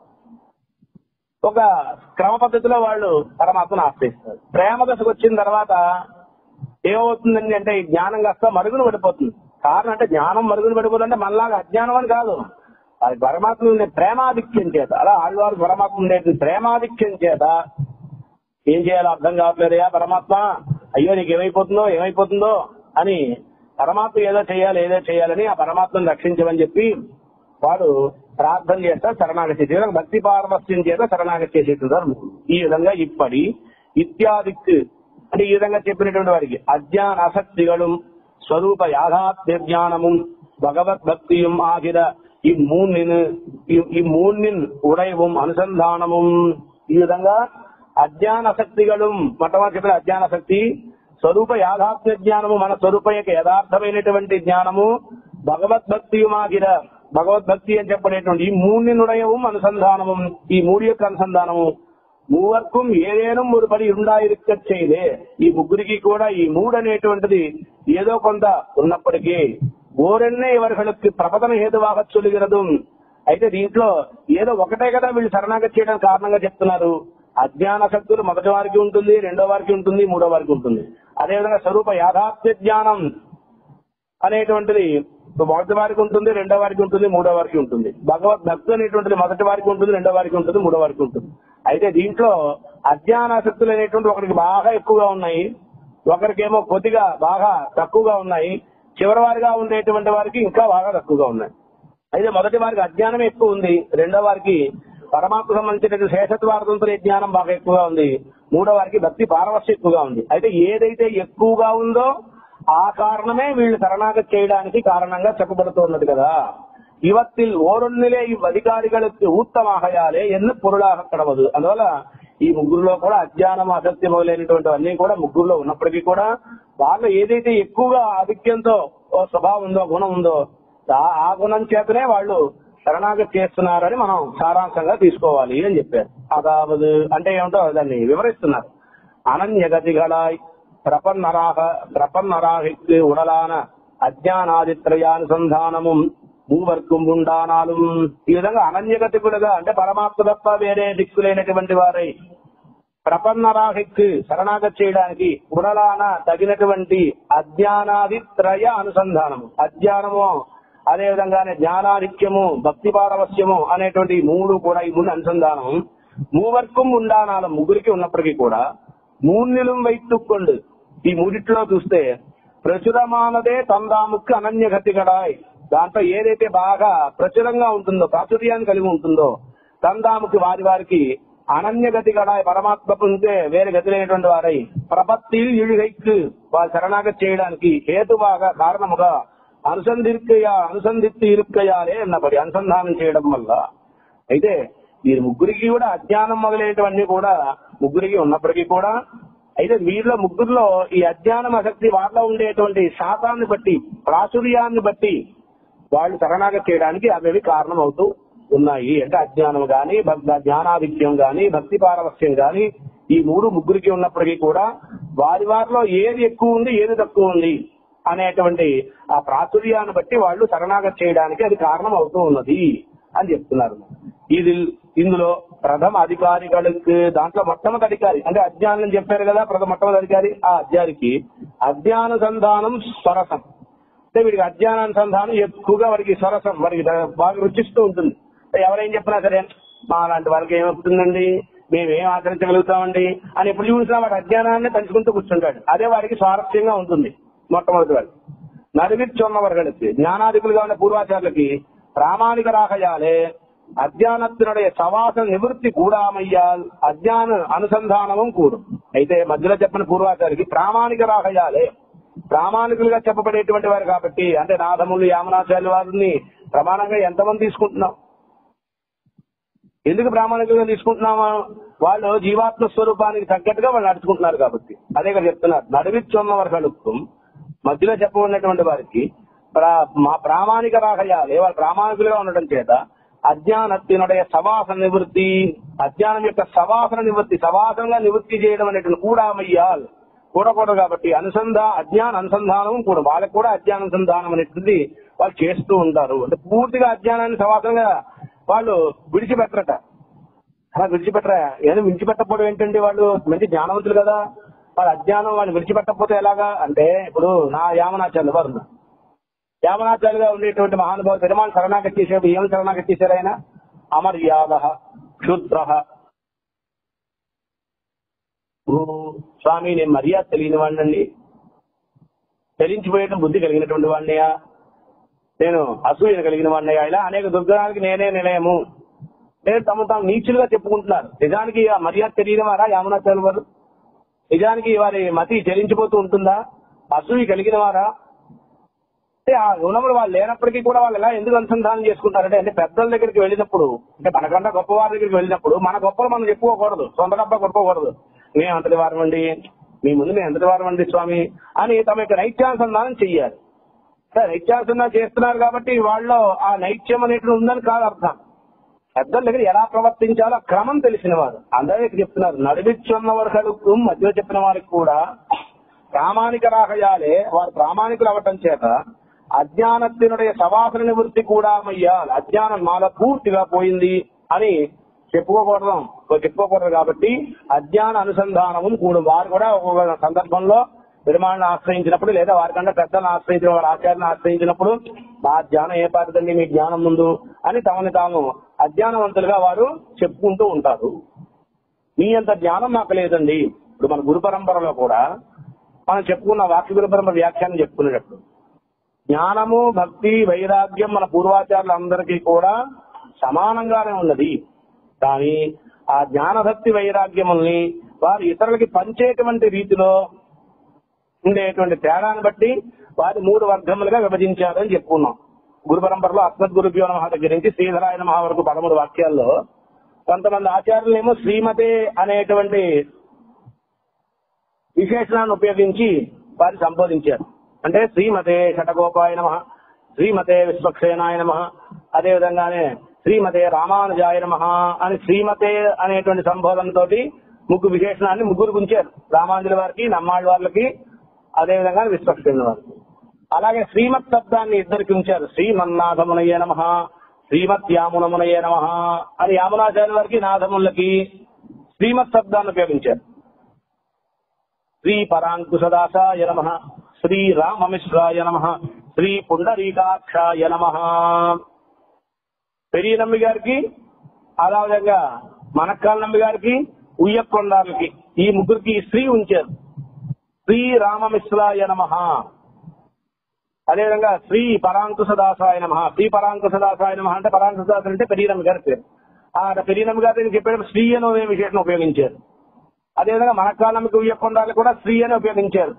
ఒక క్రమ పద్ధతిలో వాళ్ళు పరమాత్మను ఆశ్రయిస్తారు. ప్రేమ దశకు వచ్చిన తర్వాత ఏమవుతుందండి అంటే ఈ జ్ఞానం కాస్త మరుగున పడిపోతుంది. కారణం అంటే జ్ఞానం మరుగున పడిపోతుందంటే మనలాగా అజ్ఞానం అని కాదు, అది పరమాత్మ ఉండే ప్రేమాధిక్యం చేత. అలా ఆళ్వారు పరమాత్మ ఉండేది ప్రేమాధిక్యం చేత ఏం చేయాలో అర్థం కావట్లేదయా పరమాత్మ, అయ్యో నీకు ఏమైపోతుందో ఏమైపోతుందో అని పరమాత్మ ఏదో చేయాలి ఏదో చేయాలని ఆ పరమాత్మను రక్షించమని చెప్పి వాడు ప్రార్థన చేస్తా శరణాగతి చేసి భక్తి పారవస్యం చేత శరణాగతి చేసేటున్నారు. ఈ విధంగా ఇప్పటి ఇత్యాదిక్ అంటే ఈ విధంగా చెప్పినటువంటి వారికి అజ్ఞాన అసక్తిകളും స్వరూప యాథాత్మ్య జ్ఞానము భగవద్భక్తిயும் ஆகிற இம்மூன்னின் இம்மூன்னின் உடைவும் అనుసంధానமும். ఈ విధంగా అజ్ఞాన శక్తిകളും మొట్టమొదటి చెప్పిన అజ్ఞాన శక్తి, స్వరూప యాథాత్మ్య జ్ఞానము మన స్వరూప యొక్క యథార్థమైనటువంటి జ్ఞానము, భగవద్భక్తియుమాగిర భగవద్భక్తి అని చెప్పనేటువంటి ఈ మూన్నినుడయவும் అనుసంధానము. ఈ మూడు యొక్క అనుసంధానము మూవర్కం ఏదేనం మురుపడి ఉండాయిరుక్క చేయలే. ఈ ముగ్గురికి కూడా ఈ మూడు అనేటువంటిది ఏదో కొంత ఉన్నప్పటికీ ఓరెన్నే ఇవరికి ప్రపదన హేతువాగ చొలిగిరదు. అయితే దీంట్లో ఏదో ఒకటే కదా వీళ్ళు శరణాగతి చేయడానికి కారణంగా చెప్తున్నారు. అజ్ఞాన శక్తులు మొదటి వారికి ఉంటుంది, రెండో వారికి ఉంటుంది, మూడో వారికి ఉంటుంది. అదేవిధంగా స్వరూప యాథాత్మ్య జ్ఞానం అనేటువంటిది మొదటి వారికి ఉంటుంది, రెండో వారికి ఉంటుంది, మూడో వారికి ఉంటుంది. భగవద్భక్తి అనేటువంటిది మొదటి వారికి ఉంటుంది, రెండో వారికి ఉంటుంది, మూడో వారికి ఉంటుంది. అయితే దీంట్లో అజ్ఞానాసక్తులు అనేటువంటి ఒకరికి బాగా ఎక్కువగా ఉన్నాయి, ఒకరికేమో కొద్దిగా బాగా తక్కువగా ఉన్నాయి, చివరి వారిగా ఉండేటువంటి వారికి ఇంకా బాగా తక్కువగా ఉన్నాయి. అయితే మొదటి వారికి అజ్ఞానం ఎక్కువ ఉంది, రెండో వారికి పరమాత్మ సంబంధించిన శేషత్వార్థంతో జ్ఞానం బాగా ఎక్కువగా ఉంది, మూడో వారికి భక్తి పారవస్యం ఎక్కువగా ఉంది. అయితే ఏదైతే ఎక్కువగా ఉందో ఆ కారణమే వీళ్ళు శరణాగతి చేయడానికి కారణంగా చెప్పబడుతున్నది కదా. ఇవత్తిల్ ఓరొన్నిలే ఈ అధికారిகளுக்கு ஊத்தமாகயாலே ఎన్ని పొరులాగ కడవదు. అందువల్ల ఈ ముగ్గురులో కూడా అజ్ఞానం అసత్య మొదలైనటువంటి అన్ని కూడా ముగ్గురులో ఉన్నప్పటికీ కూడా వాళ్ళు ఏదైతే ఎక్కువగా ఆధిక్యంతో స్వభావం ఉందో గుణం ఉందో ఆ గుణం చేతనే వాళ్ళు శరణాగతి చేస్తున్నారని మనం సారాంశంగా తీసుకోవాలి అని చెప్పారు. అదావదు అంటే ఏమిటో దాన్ని వివరిస్తున్నారు. అనన్యగతిగళాయ్ ప్రపన్నరాగ ప్రపన్నరాగిக்கு ఉడలాన అజ్ఞానాదిత్రయానుసంధానము మూవర్కం ఉండానాలు. ఈ విధంగా అనన్యగతికులుగా అంటే పరమాత్మ తప్ప వేరే దిక్కులేనటువంటి వారై ప్రపన్నరాగికి శరణాగతి చేయడానికి ఉడలాన తగినటువంటి అజ్ఞానాదిత్రయ అనుసంధానము, అజ్ఞానము అదేవిధంగానే జ్ఞానాధిక్యము భక్తి పారవస్యము అనేటువంటి మూడు కూడా ఈ మూడు అనుసంధానం మూవర్కం ఉండానాలు ముగ్గురికి ఉన్నప్పటికీ కూడా మూన్నిలం వైట్టుకొండు ఈ మూడిట్లో చూస్తే ప్రచురమానదే తందాముక్కు అనన్యగతిగడాయ్. దాంట్లో ఏదైతే బాగా ప్రచురంగా ఉంటుందో ప్రాచుర్యాన్ని కలిగి ఉంటుందో తందాముకి వారి వారికి అనన్యగతి గడాయ్ పరమాత్మకు ఉంటే వేరే గతి లేనటువంటి వారై ప్రపత్తి ఇழுகைக்கு వారు శరణాగతి చేయడానికి హేతువాగా కారణముగా అనుసంధిర్కయా అనుసంధిత్తి ఇరుక్కయాలే అన్నబడి అనుసంధానం చేయడం వల్ల. అయితే వీరి ముగ్గురికి కూడా అజ్ఞానం మొదలైనటువంటి కూడా ముగ్గురికి ఉన్నప్పటికీ కూడా అయితే వీరిలో ముగ్గురులో ఈ అజ్ఞానం ఆసక్తి వాళ్ళలో ఉండేటువంటి శాతాన్ని బట్టి ప్రాచుర్యాన్ని బట్టి వాళ్ళు శరణాగతి చేయడానికి అవి కారణం అవుతూ ఉన్నాయి. అంటే అజ్ఞానం గాని జ్ఞానాధిక్యం గాని భక్తి పారవస్యం గాని ఈ మూడు ముగ్గురికి ఉన్నప్పటికీ కూడా వారి వారిలో ఏది ఎక్కువ ఉంది ఏది తక్కువ ఉంది అనేటువంటి ఆ ప్రాచుర్యాన్ని బట్టి వాళ్ళు శరణాగతి చేయడానికి అది కారణం అవుతూ ఉన్నది అని చెప్తున్నారు. ఇది ఇందులో ప్రథమ అధికారిகளுக்கு దాంట్లో మొట్టమొదటి అధికారి అంటే అజ్ఞానం చెప్పారు కదా, ప్రథమ మొట్టమొదటి అధికారి ఆ అధ్యారికి అజ్ఞానుసంధానం స్వరసం అంటే వీడికి అజ్ఞానానుసంధానం ఎక్కువగా వాడికి స్వరసం వాడికి బాగా రుచిస్తూ ఉంటుంది. ఎవరేం చెప్పినా సరే మా లాంటి వారికి ఏమవుతుందండి మేమేం ఆచరించగలుగుతామండి అని ఎప్పుడు చూసినా వాడి అజ్ఞానాన్ని పంచుకుంటూ కూర్చుంటాడు. అదే వాడికి స్వారస్యంగా ఉంటుంది. మొట్టమొదటి వాడు నరివిచ్చున్న వర్గడికి జ్ఞానాధికులుగా ఉన్న పూర్వాచారులకి ప్రామాణిక రాహయాలే అజ్ఞానత్తునుடைய సవాస నివృత్తి కూడామయ్యాల్ అజ్ఞాన అనుసంధానము కూడు. అయితే మధ్యలో చెప్పిన పూర్వాచారికి ప్రామాణిక రాహయాలే ప్రామాణికులుగా చెప్పబడేటువంటి వారు కాబట్టి అంటే నాథములు యామనాచార్యుల వారిని ప్రమాణంగా ఎంతమంది తీసుకుంటున్నాం, ఎందుకు ప్రామాణికంగా తీసుకుంటున్నామా? వాళ్ళు జీవాత్మ స్వరూపానికి తగ్గట్టుగా వాళ్ళు నడుచుకుంటున్నారు కాబట్టి. అదే కదా చెప్తున్నారు నడువిచ్చున్న వర్గడుకు మధ్యలో చెప్పబడినటువంటి వారికి మా ప్రామాణిక రాహయాలే వాళ్ళు ప్రామాణికులుగా ఉండటం చేత అజ్ఞానత్తినుடைய సవాసన నివృత్తి, అజ్ఞానం యొక్క సవాసన నివృత్తి, సవాసనగా నివృత్తి చేయడం అనేటువంటి కూడా మయ్యాల్ కూడకూడదు కాబట్టి అనుసంధా అజ్ఞాన అనుసంధానం కూడా వాళ్ళకి కూడా అజ్ఞాన అనుసంధానం అనేటువంటి వాళ్ళు చేస్తూ ఉంటారు. అంటే పూర్తిగా అజ్ఞానాన్ని సవాసంగా వాళ్ళు విడిచిపెట్టరట. అలా విడిచిపెట్టరా? ఏదో విడిచిపెట్టకపోవడం ఏంటంటే వాళ్ళు మంచి జ్ఞానవంతులు కదా, వాళ్ళ అజ్ఞానం వాళ్ళు విడిచిపెట్టకపోతే ఎలాగా అంటే, ఇప్పుడు నా యామనాచార్యులు వారు యామనాచార్యులుగా ఉండేటువంటి మహానుభావులు పెరుమాళ్ శరణాగతి చేసేప్పుడు ఏం శరణాగతి చేశారు ఆయన? అమర్యాద క్షుద్ర. స్వామి నేను మర్యాద తెలియని వాడినండి, చలించిపోయేట బుద్ధి కలిగినటువంటి వాడినయా, నేను అసూయను కలిగిన వాడినయా, ఇలా అనేక దుర్గుణాలకి నేనే నిలయము నేను తమ తాము నీచులుగా చెప్పుకుంటున్నారు. నిజానికి ఆ మర్యాద తెలియని వారా యామనాచార్యులు వారు? నిజానికి వారి మతి చెలించిపోతూ ఉంటుందా? అసూయ కలిగిన వారా? అంటే ఆ గుణములు వాళ్ళు లేనప్పటికీ కూడా వాళ్ళు ఎలా ఎందుకు అనుసంధానం చేసుకుంటారంటే, అంటే పెద్దల దగ్గరికి వెళ్ళినప్పుడు, అంటే మనకన్నా గొప్ప వారి దగ్గరికి వెళ్ళినప్పుడు మన గొప్పలు మనం చెప్పుకోకూడదు, సొంత గొప్ప కొట్టుకోకూడదు. మేము అంతటి వారమండి, మీ ముందు మేము ఎంతటి వారమండి స్వామి అని తమ యొక్క నైత్యానుసంధానం చెయ్యాలి. నైత్యానుసంధానం చేస్తున్నారు కాబట్టి వాళ్ళలో ఆ నైత్యం అనేటువంటి ఉందని కాదు అర్థం. పెద్దల దగ్గర ఎలా ప్రవర్తించాలో క్రమం తెలిసిన వారు. అందరికీ చెప్తున్నారు, నడిపించున్న వర్షాలకు మధ్యలో చెప్పిన వారికి కూడా ప్రామాణిక రాహయాలే వారు ప్రామాణికులు అవ్వటం చేత అజ్ఞానత్తినుடைய సవాసన నివృత్తి కూడా మయ్యాలి, అజ్ఞానం మాల పూర్తిగా పోయింది అని చెప్పుకోకూడదు చెప్పుకోకూడదు కాబట్టి అజ్ఞాన అనుసంధానము కూడా వారు కూడా ఒక సందర్భంలో పెరుమాళ్ళని ఆశ్రయించినప్పుడు లేదా వారికన్నా పెద్దలను ఆశ్రయించిన వారి ఆచార్యను ఆశ్రయించినప్పుడు మా జ్ఞానం ఏ పాటిదండి మీ జ్ఞానం ముందు అని తమని తాము అజ్ఞానవంతులుగా వారు చెప్పుకుంటూ ఉంటారు. మీ అంత జ్ఞానం నాకు లేదండి. ఇప్పుడు మన గురు పరంపరలో కూడా మనం చెప్పుకున్న వాక్య గురు పరంపర వ్యాఖ్యానం చెప్పుకునేటప్పుడు జ్ఞానము భక్తి వైరాగ్యం మన పూర్వాచార్యులందరికీ కూడా సమానంగానే ఉన్నది. కానీ ఆ జ్ఞాన భక్తి వైరాగ్యముల్ని వారు ఇతరులకి పంచేటువంటి రీతిలో ఉండేటువంటి తేడాన్ని బట్టి వారి మూడు వర్గములుగా విభజించారని చెప్పుకున్నాం. గురు పరంపరలో అస్మద్ గురుభ్యో నమః దగ్గర నుంచి శ్రీధరాయ నమః వరకు పదమూడు వాక్యాల్లో కొంతమంది ఆచార్యులేమో శ్రీమతే అనేటువంటి విశేషణాన్ని ఉపయోగించి వారు సంబోధించారు. అంటే శ్రీమతే షటగోపాయ నమః, శ్రీమతే విశ్వక్సేనాయ నమః, అదే విధంగానే శ్రీమతే రామానుజాయ నమః అని శ్రీమతే అనేటువంటి సంబోధనతో ముగ్గురు విశేషణాన్ని ముగ్గురు ఉంచారు. రామానుజుల వారికి, నమ్మాళ్ళ వాళ్ళకి, అదేవిధంగా విశ్వక్సేన వారికి. అలాగే శ్రీమత్ శబ్దాన్ని ఇద్దరికి ఉంచారు. శ్రీమన్నాథమునయే నమః, శ్రీమద్యామునమునయే నమః అని యామునాచార్య వారికి నాథములకి శ్రీమత్ శబ్దాన్ని ఉపయోగించారు. శ్రీ పరాంకుశదాసాయ నమః, శ్రీ రామమిశ్రాయ నమః, శ్రీ పుండరీకాక్షాయ నమః. పెరియ నమ్మి గారికి, అదేవిధంగా మనక్కాల నమ్మి గారికి, ఉయ్యకొండాలకి ఈ ముగ్గురికి శ్రీ ఉంచారు. శ్రీ రామమిశ్రాయ నమః, అదేవిధంగా శ్రీ పరాంకుశదాసాయ నమః. శ్రీ పరాంకుశదాసాయ నమః అంటే పరాంకుశదాసు అంటే పెరియనమ్మ గారి పేరు. ఆ పెరియనమ్మ గారిని చెప్పేటప్పుడు శ్రీ అనే విశేషం ఉపయోగించారు. అదేవిధంగా మనకాలమ్మకి ఉయ్యకొండాలు కూడా శ్రీ అని ఉపయోగించారు.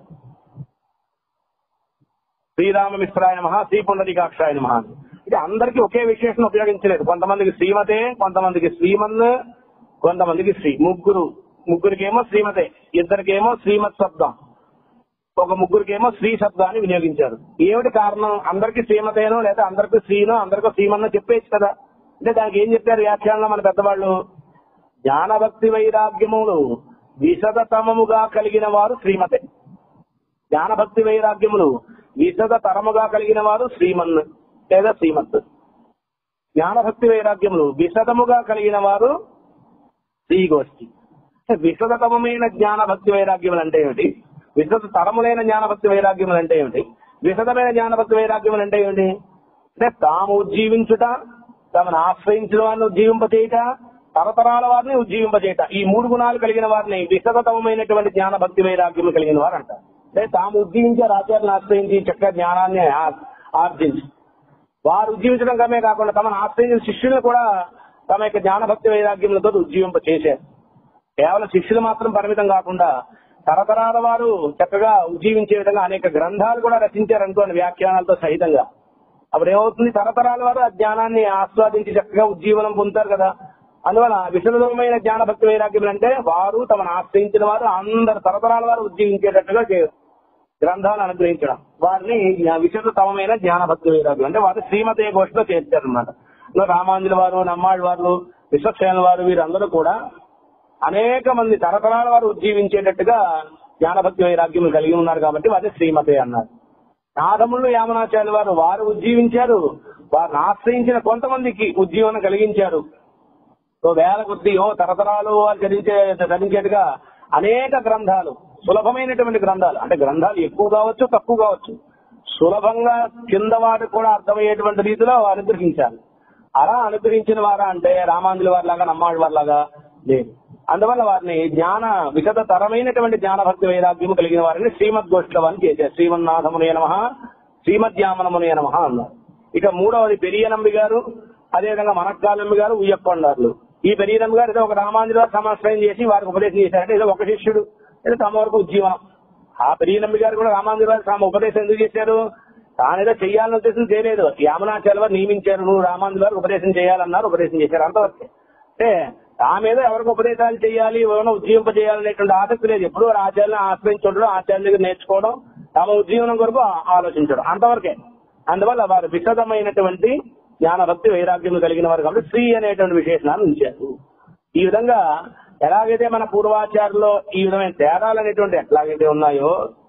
శ్రీరామమిశ్రాయ నమః, శ్రీ పుండరీకాక్షాయ నమః. ఇది అందరికీ ఒకే విశేషం ఉపయోగించలేదు. కొంతమందికి శ్రీమతే, కొంతమందికి శ్రీమన్, కొంతమందికి శ్రీ. ముగ్గురు ముగ్గురికేమో శ్రీమతే, ఇద్దరికేమో శ్రీమత్ శబ్దం, ఒక ముగ్గురికేమో శ్రీ శబ్దాన్ని వినియోగించారు. ఏమిటి కారణం? అందరికీ శ్రీమతేనో లేదా అందరికీ శ్రీనో అందరికీ శ్రీమన్నో చెప్పేచ్చు కదా. అంటే దానికి ఏం చెప్పారు వ్యాఖ్యానంలో మన పెద్దవాళ్ళు? జ్ఞానభక్తి వైరాగ్యములు విశదతమముగా కలిగిన వారు శ్రీమతే, జ్ఞానభక్తి వైరాగ్యములు విశద తరముగా కలిగిన వారు శ్రీమన్ లేదా శ్రీమత్. జ్ఞానభక్తి వైరాగ్యములు విశదముగా కలిగిన వారు శ్రీగోష్ఠి. విశదతమైన జ్ఞానభక్తి వైరాగ్యములు అంటే ఏమిటి? విశద తరములైన జ్ఞానభక్తి వైరాగ్యములు అంటే ఏమిటి? విశదమైన జ్ఞానభక్తి వైరాగ్యములు అంటే ఏమిటి? అంటే తాము ఉజ్జీవించుట, తమను ఆశ్రయించిన వారిని ఉజ్జీవింపచేయుట, తరతరాల వారిని ఉజ్జీవింపచేయుట, ఈ మూడు గుణాలు కలిగిన వారిని విశదతమైనటువంటి జ్ఞానభక్తి వైరాగ్యములు కలిగిన వారు అంటారు. అంటే తాము ఉజ్జీవించారు, ఆచార్యను ఆశ్రయించి చక్కగా జ్ఞానాన్ని ఆర్జించి వారు ఉజ్జీవించడంగానే కాకుండా తమను ఆశ్రయించిన శిష్యులను కూడా తమ యొక్క జ్ఞానభక్తి వైరాగ్యములతో ఉజ్జీవింప చేశారు. కేవలం శిష్యులు మాత్రం పరిమితం కాకుండా తరతరాల వారు చక్కగా ఉజ్జీవించే విధంగా అనేక గ్రంథాలు కూడా రచించారు అనుకోండి, వ్యాఖ్యానాలతో సహితంగా. అప్పుడు ఏమవుతుంది? తరతరాల వారు ఆ జ్ఞానాన్ని ఆస్వాదించి చక్కగా ఉజ్జీవనం పొందుతారు కదా. అందువల్ల విశదమైన జ్ఞానభక్తి వైరాగ్యం అంటే వారు తమను ఆశ్రయించిన వారు అందరు తరతరాల వారు ఉజ్జీవించేటట్టుగా గ్రంథాలు అనుగ్రహించడం, వారిని విశదతమైన జ్ఞానభక్తి వైరాగ్యం అంటే వారు శ్రీమతే గోష్ఠిలో చేర్చారనమాట. రామాంజుల వారు, నమ్మాళ్ళ వారు, విశ్వక్సేనుల వారు వీరందరూ కూడా అనేక మంది తరతరాల వారు ఉజ్జీవించేటట్టుగా జ్ఞానభక్తి వైరాగ్యం కలిగి ఉన్నారు కాబట్టి వారిని శ్రీమతే అన్నారు. నాథములు యామనాచార్యుల వారు వారు ఉజ్జీవించారు, వారిని ఆశ్రయించిన కొంతమందికి ఉజ్జీవనం కలిగించారు. ఓ వేల కొద్ది ఓ తరతరాలు వారు చదివించే చదివించేట్టుగా అనేక గ్రంథాలు, సులభమైనటువంటి గ్రంథాలు, అంటే గ్రంథాలు ఎక్కువ కావచ్చు తక్కువ కావచ్చు, సులభంగా కింద వారికి కూడా అర్థమయ్యేటువంటి రీతిలో అనుగ్రహించాలి. అలా అనుగ్రహించిన వారా అంటే రామాంజుల వారిలాగా, నమ్మాళ్ళ వారిలాగా లేదు. అందువల్ల వారిని జ్ఞాన విశద తరమైనటువంటి జ్ఞానభక్తి వైరాగ్యము కలిగిన వారిని శ్రీమద్గోష్ఠవాన్ని చేశారు. శ్రీమన్నాథమునే నమః, శ్రీమద్యామనమునే నమః అన్నారు. ఇక మూడవది పెరియనంబి గారు, అదేవిధంగా మనక్కాలంబి గారు, ఉయ్యప్పండార్లు. ఈ పెరియనంబి గారు ఏదో ఒక రామాంజుల వారు సమాశ్రయం చేసి వారికి ఉపదేశం చేశారంటే ఏదో ఒక శిష్యుడు ఏదో తమ వరకు ఉజ్జీవనం. ఆ పెరియనంబి గారు కూడా రామాంజుల వారు తమ ఉపదేశం ఎందుకు చేశారు? తానేదో చెయ్యాలని ఉద్దేశం చేయలేదు. యామనాచార్య వారు నియమించారు, నువ్వు రామాంజుల వారు ఉపదేశం చేయాలన్నారు, ఉపదేశం చేశారు, అంతవరకే. అంటే తామేదో ఎవరికి ఉపదేశాలు చేయాలి, ఎవరైనా ఉజ్జీవింపజేయాలనేటువంటి ఆసక్తి లేదు. ఎప్పుడు ఆచార్యులను ఆశ్రయించడం, ఆచార్యుల దగ్గర నేర్చుకోవడం, తమ ఉజ్జీవనం కొరకు ఆలోచించడం, అంతవరకే. అందువల్ల వారు విశదమైనటువంటి జ్ఞానభక్తి వైరాగ్యం కలిగిన వారు కాబట్టి శ్రీ అనేటువంటి విశేషణాన్ని ఉంచారు. ఈ విధంగా ఎలాగైతే మన పూర్వాచార్యుల్లో ఈ విధమైన తేడాలు అనేటువంటి ఎట్లాగైతే ఉన్నాయో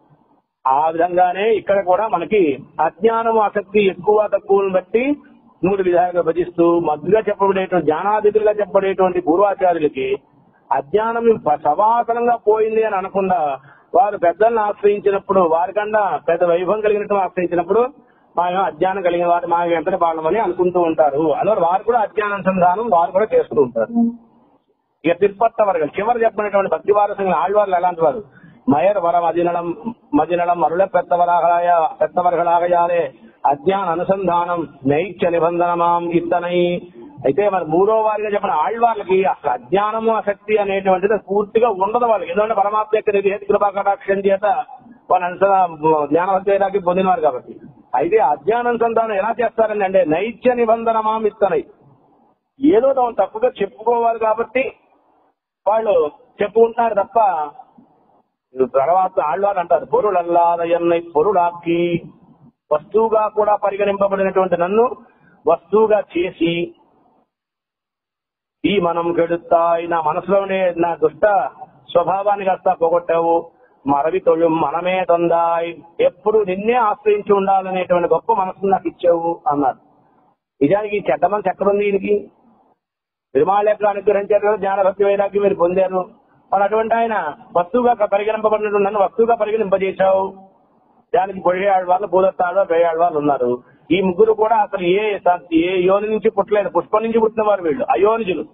ఆ విధంగానే ఇక్కడ కూడా మనకి అజ్ఞానం ఆసక్తి ఎక్కువ తక్కువను బట్టి మూడు విధాలుగా భజిస్తూ మధ్యగా చెప్పబడేటువంటి జ్ఞానాధికులుగా చెప్పబడేటువంటి పూర్వాచార్యులకి అజ్ఞానం సవాసనంగా పోయింది అని అనకుండా వారు పెద్దలను ఆశ్రయించినప్పుడు, వారికన్నా పెద్ద వైభవం కలిగినట్టు ఆశ్రయించినప్పుడు మేము అజ్ఞానం కలిగిన వారు మా వెంటనే పాడమని అనుకుంటూ ఉంటారు. అందువల్ల వారు కూడా అజ్ఞానానుసంధానం వారు కూడా చేస్తూ ఉంటారు. ఇక తిరుపత్తవర్గం చివరి చెప్పినటువంటి భక్తి వారసులు ఆళ్వార్లు ఎలాంటి వారు? మయర్ వర మదినడం మదినడం మరుళ పెత్తవరాగలాయ పెత్తవర్గలాగయాలే అజ్ఞాన అనుసంధానం నైత్య నిబంధనమాం ఇత్తనై. అయితే మరి మూడో వారిగా చెప్పిన ఆళ్వార్లకి అసలు అజ్ఞానము ఆసక్తి అనేటువంటిది పూర్తిగా ఉండదు వాళ్ళకి. ఎందుకంటే పరమాత్మ యొక్క నిర్హేతు కృపా కటాక్షం చేత వాళ్ళ అనుస జ్ఞానవత్యానికి పొందినవారు కాబట్టి. అయితే అజ్ఞానానుసంధానం ఎలా చేస్తారని అంటే నైత్య నిబంధనమాం ఇత్తనై, ఏదో తాము తప్పుగా చెప్పుకోవాలి కాబట్టి వాళ్ళు చెప్పుకుంటున్నారు తప్ప తర్వాత ఆళ్వారు అంటారు పొరులల్లాదయన్నై పొరుడాకి, వస్తువుగా కూడా పరిగణింపబడినటువంటి నన్ను వస్తువుగా చేసి ఈ మనం గెడుతాయి, నా మనసులో ఉండే నా దుష్ట స్వభావాన్ని కాస్త పోగొట్టావు, మరవి తొలి మనమే తొందాయి, ఎప్పుడు నిన్నే ఆశ్రయించి ఉండాలనేటువంటి గొప్ప మనసు నాకు ఇచ్చావు అన్నారు. నిజానికి ఈ చెడ్డ మనసు ఎక్కడుంది? దీనికి తిరుమల యొక్క అనుగ్రహించారు, జ్ఞానభక్తి వైరాగ్యం మీరు పొందారు. మరి అటువంటి ఆయన వస్తువుగా పరిగణింపబడినట్టు నన్ను వస్తువుగా పరిగణింపజేశావు. దానికి పొడియాడు వాళ్ళు, భూదత్తాడు, పేయాడు వాళ్ళు ఉన్నారు. ఈ ముగ్గురు కూడా అసలు ఏ ఏ యోని నుంచి పుట్టలేదు, పుష్పం నుంచి పుట్టిన వారు వీళ్ళు, అయోనిజులు.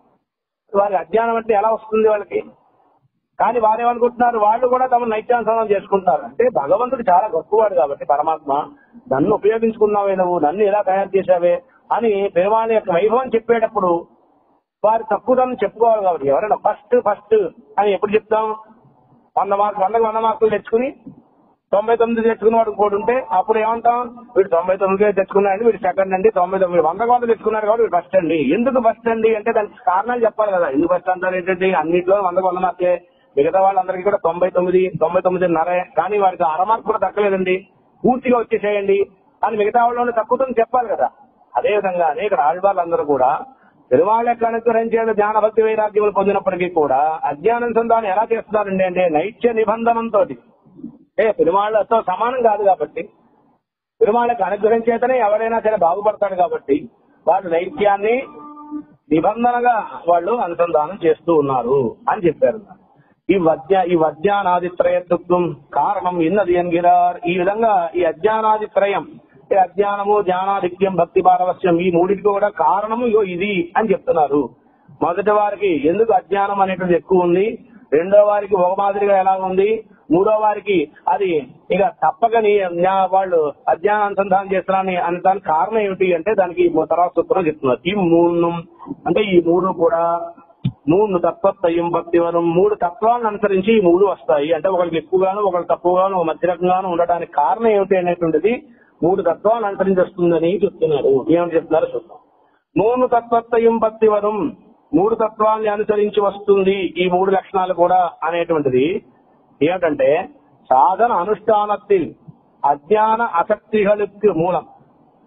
వారి అజ్ఞానం అంటే ఎలా వస్తుంది వాళ్ళకి? కానీ వారేమనుకుంటున్నారు, వాళ్ళు కూడా తమ నైత్యానుసంధానం చేసుకుంటారు. అంటే భగవంతుడు చాలా గొప్పవాడు కాబట్టి పరమాత్మ, నన్ను ఉపయోగించుకున్నావే నువ్వు, నన్ను ఎలా తయారు చేశావే అని పెరుమాళ యొక్క వైభవం చెప్పేటప్పుడు వారు తప్పుదని చెప్పుకోవాలి. కాబట్టి ఎవరైనా ఫస్ట్ ఫస్ట్ అని ఎప్పుడు చెప్తాం? వంద మార్కులు వందకు వంద మార్కులు తెచ్చుకుని తొంభై తొమ్మిది తెచ్చుకున్న వాడు కూడా ఉంటే అప్పుడు ఏమంటాం? వీడు తొంభై తొమ్మిది తెచ్చుకున్నాడు, వీడు సెకండ్ అండి, తొంభై తొమ్మిది వందకు వంద తెచ్చుకున్నారు కాబట్టి వీడు ఫస్ట్ అండి. ఎందుకు ఫస్ట్ అండి అంటే దానికి కారణాలు చెప్పాలి కదా. ఎందుకు ఫస్ట్ అంటారు ఏంటంటే అన్నింటిలో వందకు వంద మార్కే, మిగతా వాళ్ళందరికీ కూడా తొంభై తొమ్మిది తొంభై తొమ్మిదిన్నరే, కానీ వారికి అర మార్కు కూడా దక్కలేదండి, పూర్తిగా వచ్చేసేయండి అని మిగతా వాళ్ళు తక్కువని చెప్పాలి కదా. అదేవిధంగానే ఇక్కడ ఆళ్వాళ్ళందరూ కూడా పెరుమాళ యొక్క అనుగ్రహించేది జ్ఞానభక్తి వైరాగ్యములు పొందినప్పటికీ కూడా అజ్ఞానానుసంధానం ఎలా చేస్తున్నారండి అంటే నైత్య నిబంధనంతో. ఏ పెరుమాళ్లతో సమానం కాదు కాబట్టి, పెరుమాళకు అనుగ్రహం చేతనే ఎవరైనా సరే బాగుపడతాడు కాబట్టి వాళ్ళు నైత్యాన్ని నిబంధనగా వాళ్ళు అనుసంధానం చేస్తూ ఉన్నారు అని చెప్పారు. ఈ వద్య ఈ అజ్ఞానాదిత్రయత్వం కారణం ఇన్నది ఎన్గిరార్. ఈ విధంగా ఈ అజ్ఞానాదిత్రయం, అజ్ఞానము, జ్ఞానాధిక్యం, భక్తి పారవస్యం, ఈ మూడింటికి కూడా కారణము ఇగో ఇది అని చెప్తున్నారు. మొదటి వారికి ఎందుకు అజ్ఞానం అనేటువంటి ఎక్కువ ఉంది, రెండో వారికి ఒక మాదిరిగా ఎలా ఉంది, మూడో వారికి అది ఇక తప్పకని వాళ్ళు అజ్ఞాన అనుసంధానం చేస్తున్నారని అనే దానికి కారణం ఏమిటి అంటే దానికి తర్వాత సూత్రం చెప్తున్నారు. ఈ మూడు అంటే ఈ మూడు కూడా మూడు తత్వత్రయం భక్తివరం, మూడు తత్వాలను అనుసరించి ఈ మూడు వస్తాయి. అంటే ఒకరికి ఎక్కువగాను ఒకరికి తక్కువగాను ఒక మధ్య రకంగాను ఉండడానికి కారణం ఏమిటి అనేటువంటిది మూడు తత్వాలను అనుసరించి వస్తుందని చెప్తున్నారు. ఏమని చెప్తున్నారు చూద్దాం. మూడు తత్వత్రయం భక్తివరం, మూడు తత్వాన్ని అనుసరించి వస్తుంది ఈ మూడు లక్షణాలు కూడా అనేటువంటిది ఏమిటంటే సాధన అనుష్ఠానத்தில் అజ్ఞాన అసక్తిகளுக்கு మూలం.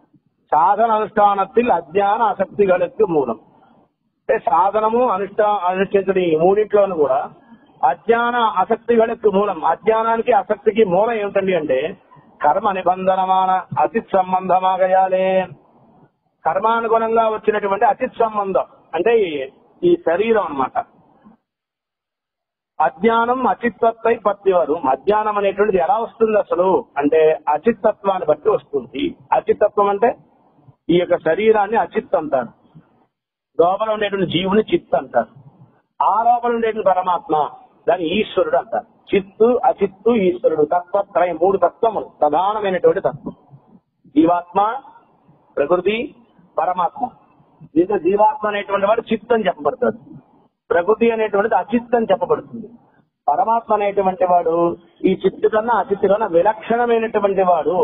சாதன அனுஷ்டானத்தில் அஜ்ஞான அசக்திகளுக்கு மூலம். అంటే సాధనము అనుష్ఠా అనుష్ఠించని మూడింట్లోనూ కూడా అజ్ఞాన ఆసక్తిகளுக்கு మూలం. అజ్ఞానానికి ఆసక్తికి మూలం ఏమిటండి అంటే కర్మ నిబంధనమాన అచిత్ సంబంధమాగయాలే. కర్మానుగుణంగా వచ్చినటువంటి అచిత్ సంబంధం అంటే ఈ శరీరం అన్నమాట. అజ్ఞానం అచిత్తత్వై పత్తివారు. అజ్ఞానం అనేటువంటిది ఎలా వస్తుంది అసలు అంటే అచిత్తత్వాన్ని బట్టి వస్తుంది. అచిత్తత్వం అంటే ఈ యొక్క శరీరాన్ని అచిత్ అంటారు, లోపల ఉండేటువంటి జీవుని చిత్ అంటారు, ఆ లోపల ఉండేటువంటి పరమాత్మ దాని ఈశ్వరుడు అంటారు. చిత్తు అచిత్తు ఈశ్వరుడు తత్వత్రయం, మూడు తత్వములు ప్రధానమైనటువంటి తత్వం. జీవాత్మ, ప్రకృతి, పరమాత్మ. దీంట్లో జీవాత్మ అనేటువంటి వాడు చిత్ అని చెప్పబడతాడు, ప్రకృతి అనేటువంటిది అచిత్ అని చెప్పబడుతుంది, పరమాత్మ అనేటువంటి వాడు ఈ చిత్తు కన్నా అచిత్తు కన్నా విలక్షణమైనటువంటి వాడు,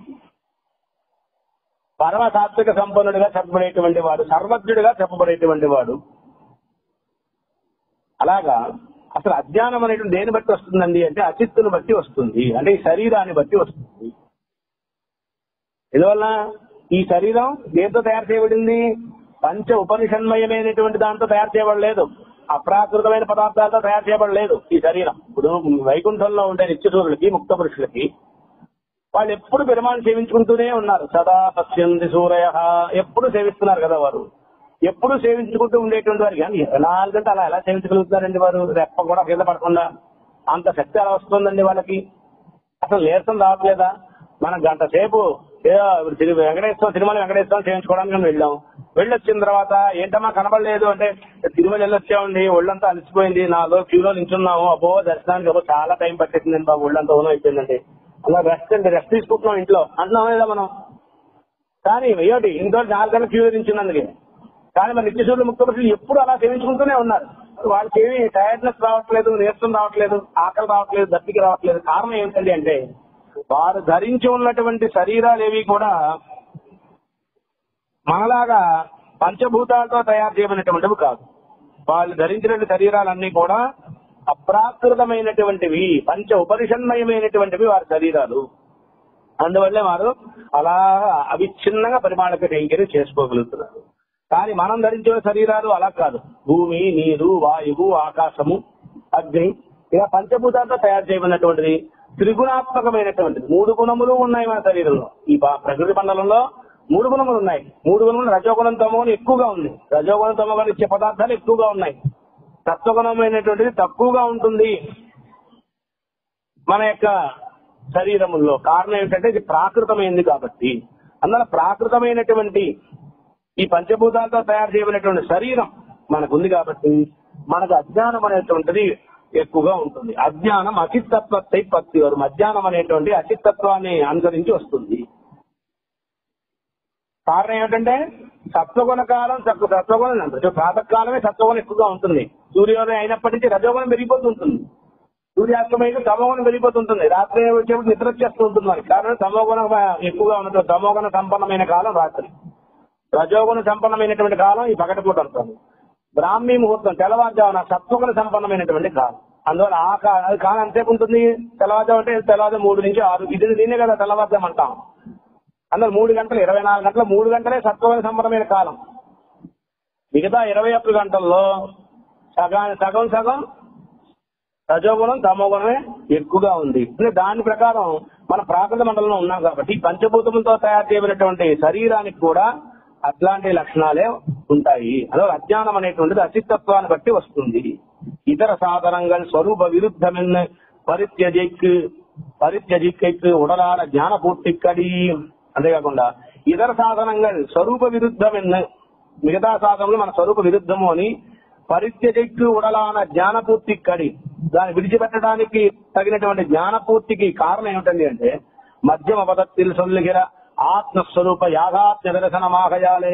పరమ సాత్విక సంపన్నుడిగా చెప్పబడేటువంటి వాడు, సర్వజ్ఞుడిగా చెప్పబడేటువంటి వాడు. అలాగా అసలు అజ్ఞానం అనేటువంటి దేని బట్టి వస్తుందండి అంటే అచిత్తును బట్టి వస్తుంది, అంటే ఈ శరీరాన్ని బట్టి వస్తుంది. ఎందువల్ల ఈ శరీరం దేంతో తయారు చేయబడింది? పంచ ఉపనిషన్మయమైనటువంటి దాంతో తయారు చేయబడలేదు, అప్రాకృతమైన పదార్థాలతో తయారు చేయబడలేదు ఈ శరీరం. ఇప్పుడు వైకుంఠంలో ఉండే నిత్యసూరులకి, ముక్త పురుషులకి వాళ్ళు ఎప్పుడు పెరుమాణం సేవించుకుంటూనే ఉన్నారు. సదా పశ్యంతి సూరయ, ఎప్పుడు సేవిస్తున్నారు కదా వారు. ఎప్పుడు సేవించుకుంటూ ఉండేటువంటి వారికి కానీ ఇరవై నాలుగు గంటలు అలా ఎలా సేవించగలుగుతున్నారండి వారు? రెప్ప కూడా కింద పడకుండా అంత శక్తి ఎలా వస్తుందండి వాళ్ళకి? అసలు నీరసం రావట్లేదా? మనం గంట సేపు వెంకటేశ్వర తిరుమల వెంకటేశ్వరం సేవించుకోవడానికి వెళ్ళాం. వెళ్ళొచ్చిన తర్వాత ఏంటమ్మా కనబడలేదు అంటే తిరుమల వెళ్ళొచ్చామండి, ఒళ్ళంతా అలసిపోయింది, నాలో క్యూలో నించున్నాము, అబ్బో దర్శనానికి అబ్బో చాలా టైం పట్టేసిందండి బాబు, ఒళ్ళంతా ఓనం అయిపోయిందండి, అలా రెస్ట్ అండి రెస్ట్ తీసుకుంటున్నాం ఇంట్లో అంటున్నాం లేదా మనం. కానీ ఏమిటి ఇంట్లో నాలుగు గంటల క్యూ నించున్నందుకే. కానీ మన నిత్యసూరులు ముక్త పురుషులు ఎప్పుడు అలా సేవించుకుంటూనే ఉన్నారు. వాళ్ళకి ఏమి టైర్డ్నెస్ రావట్లేదు, నీరసం రావట్లేదు, ఆకలి రావట్లేదు, దప్పికి రావట్లేదు. కారణం ఏమిటండి అంటే వారు ధరించి ఉన్నటువంటి శరీరాలు ఏవి కూడా మనలాగా పంచభూతాలతో తయారు చేయబడినటువంటివి కాదు. వాళ్ళు ధరించిన శరీరాలన్నీ కూడా అప్రాకృతమైనటువంటివి, పంచ ఉపనిషన్మయమైనటువంటివి వారి శరీరాలు. అందువల్లే వారు అలా అవిచ్ఛిన్నంగా పరిమాణక కైంకర్యం చేసుకోగలుగుతున్నారు. కానీ మనం ధరించిన శరీరాలు అలా కాదు. భూమి, నీరు, వాయువు, ఆకాశము, అగ్ని ఇలా పంచభూతాలతో తయారు చేయబడినటువంటిది, త్రిగుణాత్మకమైనటువంటిది. మూడు గుణములు ఉన్నాయి మన శరీరంలో. ఈ ప్రకృతి మండలంలో మూడు గుణములు ఉన్నాయి. మూడు గుణములు రజోగుణం తమోగుణం ఎక్కువగా ఉంది. రజోగుణం తమోగుణం ఇచ్చే పదార్థాలు ఎక్కువగా ఉన్నాయి. తత్వగుణమైనటువంటిది తక్కువగా ఉంటుంది మన యొక్క శరీరముల్లో. కారణం ఏంటంటే ఇది ప్రాకృతమైంది కాబట్టి. అందువల్ల ప్రాకృతమైనటువంటి ఈ పంచభూతాలతో తయారు చేయబడినటువంటి శరీరం మనకు ఉంది కాబట్టి మనకు అజ్ఞానం అనేటువంటిది ఎక్కువగా ఉంటుంది. అజ్ఞానం అచిత్తత్వై పత్తి వరం. అజ్ఞానం అనేటువంటి అచిత్తత్వాన్ని అనుసరించి వస్తుంది. కారణం ఏమిటంటే సత్వగుణ కాలం సత్వగుణం ప్రాతకాలమే సత్వగుణం ఎక్కువగా ఉంటుంది. సూర్యోదయం అయినప్పటి నుంచి రజోగుణం పెరిగిపోతుంటుంది, సూర్యాస్తమైతే తమోగుణం పెరిగిపోతుంటుంది, రాత్రి వచ్చేప్పుడు నిద్ర వచ్చేస్తూ ఉంటుంది. మరి కారణం తమోగుణం ఎక్కువగా ఉన్నట్టు. తమోగుణ సంపన్నమైన కాలం రాత్రి, రజోగుణ సంపన్నమైనటువంటి కాలం ఈ పగటిపూట ఉంటుంది. బ్రాహ్మీ ముహూర్తం తెల్లవారుజామున సత్వగుణ సంపన్నమైనటువంటి కాలం. అందువల్ల ఆ కాలం అది కాలం ఎంతసేపు ఉంటుంది? తెల్లవారుజాము అంటే తెల్లవారుజాము మూడు నుంచి ఆరు, ఇది దీన్నే కదా తెల్లవారుజాము అంటాం. అందులో మూడు గంటలు ఇరవై నాలుగు గంటలు మూడు గంటలే సత్వగుణ సంపన్నమైన కాలం. మిగతా ఇరవై ఒక్క గంటల్లో సగం సగం సగం రజోగుణం తమోగుణమే ఎక్కువగా ఉంది. దాని ప్రకారం మన ప్రాకృత మండలంలో ఉన్నాం కాబట్టి పంచభూతములతో తయారు చేయబడినటువంటి శరీరానికి కూడా అట్లాంటి లక్షణాలే ఉంటాయి. అదో అజ్ఞానం అనేటువంటిది అచిత్తత్వాన్ని బట్టి వస్తుంది. ఇతర సాధనంగా స్వరూప విరుద్ధమైన పరిత్యజిక్ పరిత్యజిక్ ఉడలార జ్ఞాన పూర్తిక్కడి. అంతేకాకుండా ఇతర సాధనంగా స్వరూప విరుద్ధమైన మిగతా సాధనలు మన స్వరూప విరుద్ధము అని పరిత్యజిక్ ఉడలాన జ్ఞానపూర్తి కడి, దాన్ని విడిచిపెట్టడానికి తగినటువంటి జ్ఞానపూర్తికి కారణం ఏమిటండి అంటే మధ్యమ పదత్తిల్ సొల్లిగిర ఆత్మస్వరూప యాథాత్మ్య దర్శనమాగయాలే.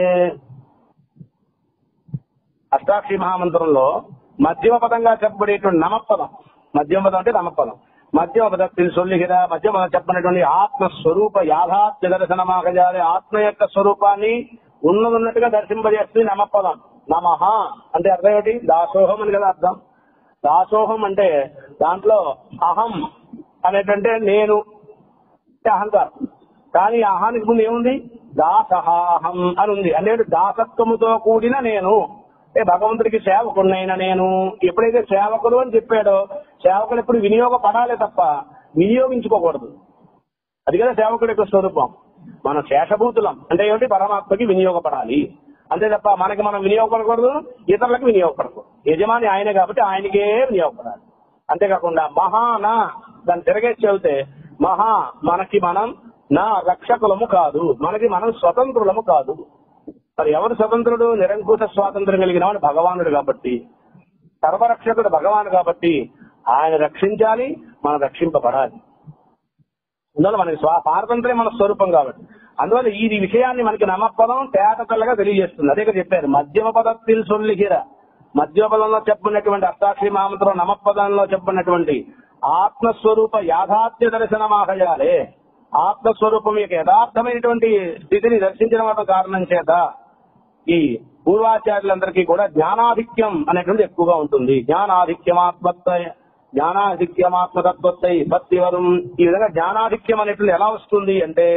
అష్టాక్షి మహామంత్రంలో మధ్యమ పదంగా చెప్పబడేటువంటి నమపదం, మధ్యమ పదం అంటే నమపదం, మధ్యమ పదత్తిల్ సొల్లిగిర మధ్యమ పదం చెప్పినటువంటి ఆత్మస్వరూప యాథాత్మ్య దర్శనమాగయాలే. ఆత్మ యొక్క స్వరూపాన్ని ఉన్నదున్నట్టుగా దర్శింపజేస్తుంది నమపదం. నమః అంటే అర్థం ఏమిటి? దాసోహం అని కదా అర్థం. దాసోహం అంటే దాంట్లో అహం అనేటంటే నేను అహంకారం, కానీ అహానికి ముందు ఏముంది? దాసహాహం అని ఉంది. అంటే దాసత్వముతో కూడిన నేను, అంటే భగవంతుడికి సేవకుడినైనా నేను. ఎప్పుడైతే సేవకుడు అని చెప్పాడో, సేవకుడు ఎప్పుడు వినియోగపడాలి తప్ప వినియోగించుకోకూడదు. అది కదా సేవకుడి యొక్క స్వరూపం. మనం శేషభూతులం అంటే ఏమిటి? పరమాత్మకి వినియోగపడాలి అంతే తప్ప మనకి మనం వినియోగపడకూడదు, ఇతరులకు వినియోగపడకూడదు. యజమాని ఆయనే కాబట్టి ఆయనకే వినియోగపడాలి. అంతేకాకుండా మహానా దాన్ని తిరగేసి చెబితే మహా మనకి మనం నా రక్షకులము కాదు, మనకి మనం స్వతంత్రులము కాదు. మరి ఎవరు స్వతంత్రుడు? నిరంకుశ స్వాతంత్రం కలిగిన వాడు భగవానుడు కాబట్టి, సర్వరక్షకుడు భగవాను కాబట్టి ఆయన రక్షించాలి, మనం రక్షింపబడాలి. అందువల్ల మనకి స్వా పారతంత్ర్యం మన స్వరూపం కాబట్టి అందువల్ల ఈ విషయాన్ని మనకి నమపదం తేట తెల్లగా తెలియజేస్తుంది. అదే చెప్పారు మధ్యమ పదത്തിൽ సొల్లిహిర. మధ్యమ పదంలో చెప్పుకున్నటువంటి అష్టాక్షరి మహామంత్రం నమపదంలో చెప్పుకున్నటువంటి ఆత్మస్వరూప యాథాత్య దర్శనమాహయాలే, ఆత్మస్వరూపం యొక్క యథార్థమైనటువంటి స్థితిని దర్శించడం కారణం చేత ఈ పూర్వాచార్యులందరికీ కూడా జ్ఞానాధిక్యం అనేటువంటి ఎక్కువగా ఉంటుంది. జ్ఞానాధిక్యమాత్మత్వ జ్ఞానాధిక్యమాత్మతత్వత్తై భక్తివరం. ఈ విధంగా జ్ఞానాధిక్యం అనేటువంటి ఎలా వస్తుంది అంటే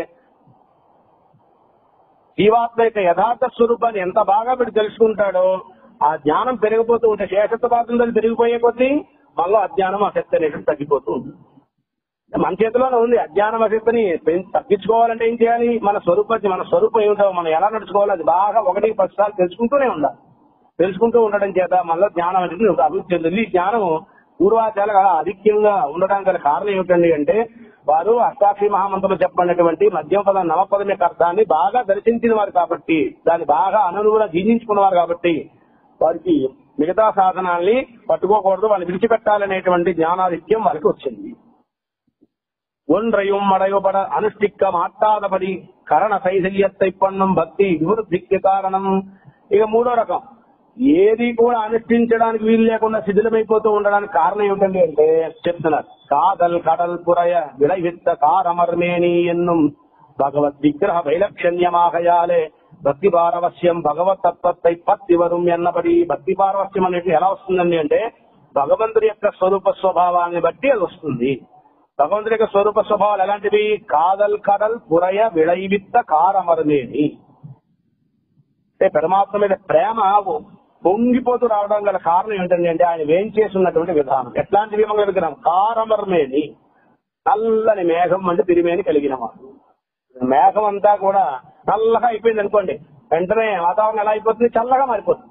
జీవాత్మ యొక్క యథార్థ స్వరూపాన్ని ఎంత బాగా పెట్టి తెలుసుకుంటాడో ఆ జ్ఞానం పెరిగిపోతూ ఉంటే శేషత్వ పాత్రలు పెరిగిపోయే కొద్దీ మనలో అజ్ఞానం ఆసక్తి అనేటువంటి తగ్గిపోతూ ఉంటుంది. మన చేతిలోనే ఉంది. అజ్ఞానం ఆసక్తిని తగ్గించుకోవాలంటే ఏం చేయాలి? మన స్వరూపాన్ని మన స్వరూపం ఏమిటో మనం ఎలా నడుచుకోవాలి అది బాగా ఒకటి పది సార్లు తెలుసుకుంటూనే ఉండాలి. తెలుసుకుంటూ ఉండడం చేత మనలో జ్ఞానం అనేది అభివృద్ధి చెందింది. ఈ జ్ఞానం పూర్వాచారాలు అధిక్యంగా ఉండడానికి గల కారణం ఏమిటండి అంటే వారు అష్టాక్షరి మహామంత్రులు చెప్పబడినటువంటి మధ్యమ పదం నవపదం యొక్క అర్థాన్ని బాగా దర్శించిన వారు కాబట్టి, దాన్ని బాగా అనువుగా జీర్ణించుకున్నవారు కాబట్టి వారికి మిగతా సాధనాల్ని పట్టుకోకూడదు, వాళ్ళని విడిచిపెట్టాలనేటువంటి జ్ఞానాధిక్యం వారికి వచ్చింది. ஒன்றையும் மடையபட அனுஷ்டிக்க மாட்டாதபடி கரண சைதல்யத்தை பண்ணும் భక్తి వివృద్ధికి కారణం. ఇక మూడో రకం ఏది కూడా అనుష్ఠించడానికి వీలు లేకుండా శిథిలమైపోతూ ఉండడానికి కారణం ఏమిటండి అంటే చెప్తున్నారు. కాదల్ కడల్ పురయ విளைவித்த కారమర్మేని ఎన్నుం భగవద్ విగ్రహ వైలక్షణ్యమాగయాలే భక్తి పారవశ్యం భగవత్ తత్వத்தை పత్తి వரும் ఎన్నబడి. భక్తి పారవశ్యం అనేది ఎలా వస్తుందండి అంటే భగవంతుడి యొక్క స్వరూప స్వభావాన్ని బట్టి అది వస్తుంది. భగవంతుడి యొక్క స్వరూప స్వభావాలు ఎలాంటివి? కాదల్ కడల్ పురయ విளைவித்த కారమర్మేని అంటే పరమాత్మ మీద ప్రేమ పొంగిపోతూ రావడం గల కారణం ఏంటండి అంటే ఆయన వేం చేస్తున్నటువంటి విధానం. ఎట్లాంటి విధంగా విగ్రహం? కారమర్మేని నల్లని మేఘం అంటే తిరిమేని కలిగిన వాడు. మేఘం అంతా కూడా నల్లగా అయిపోయింది అనుకోండి, వెంటనే వాతావరణం ఎలా అయిపోతుంది? చల్లగా మారిపోతుంది.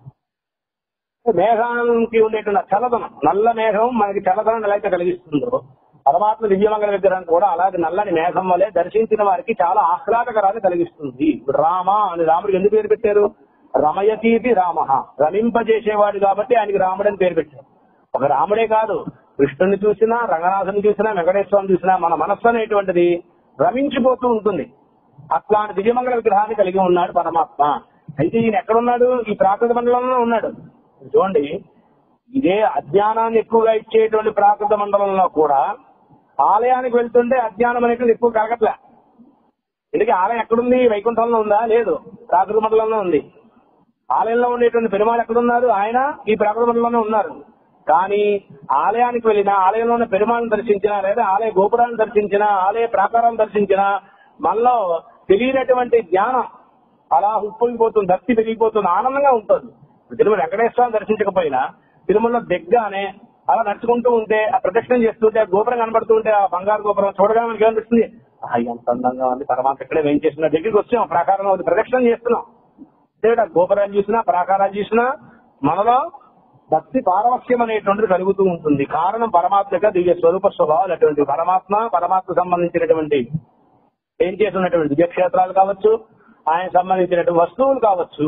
మేఘానికి ఉండేటువంటి చల్లదనం, నల్ల మేఘం మనకి చల్లదనం ఎలా అయితే కలిగిస్తుందో పరమాత్మ దివ్యమంగళ విగ్రహం కూడా అలాగే నల్లని మేఘం వలె దర్శించిన వారికి చాలా ఆహ్లాదకరాన్ని కలిగిస్తుంది. రామ అని రాముడికి ఎందుకు పేరు పెట్టారు? రమయతీతి రామ, రమింపజేసేవాడు కాబట్టి ఆయనకి రాముడు అని పేరు పెట్టారు. ఒక రాముడే కాదు, కృష్ణుని చూసినా రంగనాథుని చూసినా వెంకటేశ్వరుని చూసినా మన మనస్సు అనేటువంటిది రమించిపోతూ ఉంటుంది. అట్లాంటి దివ్యమంగళ విగ్రహాన్ని కలిగి ఉన్నాడు పరమాత్మ. అయితే ఈయన ఎక్కడున్నాడు? ఈ ప్రాకృత మండలంలో ఉన్నాడు. చూడండి, ఇదే అజ్ఞానాన్ని ఎక్కువగా ఇచ్చేటువంటి ప్రాకృత మండలంలో కూడా ఆలయానికి వెళ్తుంటే అజ్ఞానం అనేది ఎక్కువ కలగట్లే. ఎందుకంటే ఆలయం ఎక్కడుంది? వైకుంఠంలో ఉందా? లేదు, ప్రాకృత మండలంలో ఉంది. ఆలయంలో ఉండేటువంటి పెరుమాళ్ ఎక్కడున్నారు? ఆయన ఈ ప్రాకృత మండలంలోనే ఉన్నారు. కానీ ఆలయానికి వెళ్ళినా, ఆలయంలో ఉన్న పెరుమాళను దర్శించినా, లేదా ఆలయ గోపురాన్ని దర్శించినా, ఆలయ ప్రాకారాన్ని దర్శించినా మనలో తెలియనటువంటి జ్ఞానం అలా ఉప్పొంగిపోతుంది, భక్తి పెరిగిపోతుంది, ఆనందంగా ఉంటుంది. తిరుమల వెంకటేశ్వరాన్ని దర్శించకపోయినా తిరుమల దగ్గరనే అలా నడుచుకుంటూ ఉంటే, ఆ ప్రదక్షిణం చేస్తుంటే, ఆ గోపురం కనబడుతూ ఉంటే, ఆ బంగారు గోపురం చూడగా మనకి ఏమనిపిస్తుంది? ఎంత అందంగా ఉంది, పరమాత్మ ఇక్కడే ఏం చేస్తున్నా, దగ్గరికి వచ్చాం, ప్రాకారంలో ప్రదక్షిణం చేస్తున్నాం. గోపురాలు చూసినా ప్రాకారాలు చూసినా మనలో భక్తి పారవశ్యం అనేటువంటిది కలుగుతూ ఉంటుంది. కారణం పరమాత్మ యొక్క దివ్య స్వరూప స్వభావాలు అటువంటి. పరమాత్మ పరమాత్మ సంబంధించినటువంటి ఏం చేస్తున్నటువంటి దివ్యక్షేత్రాలు కావచ్చు, ఆయన సంబంధించినటువంటి వస్తువులు కావచ్చు,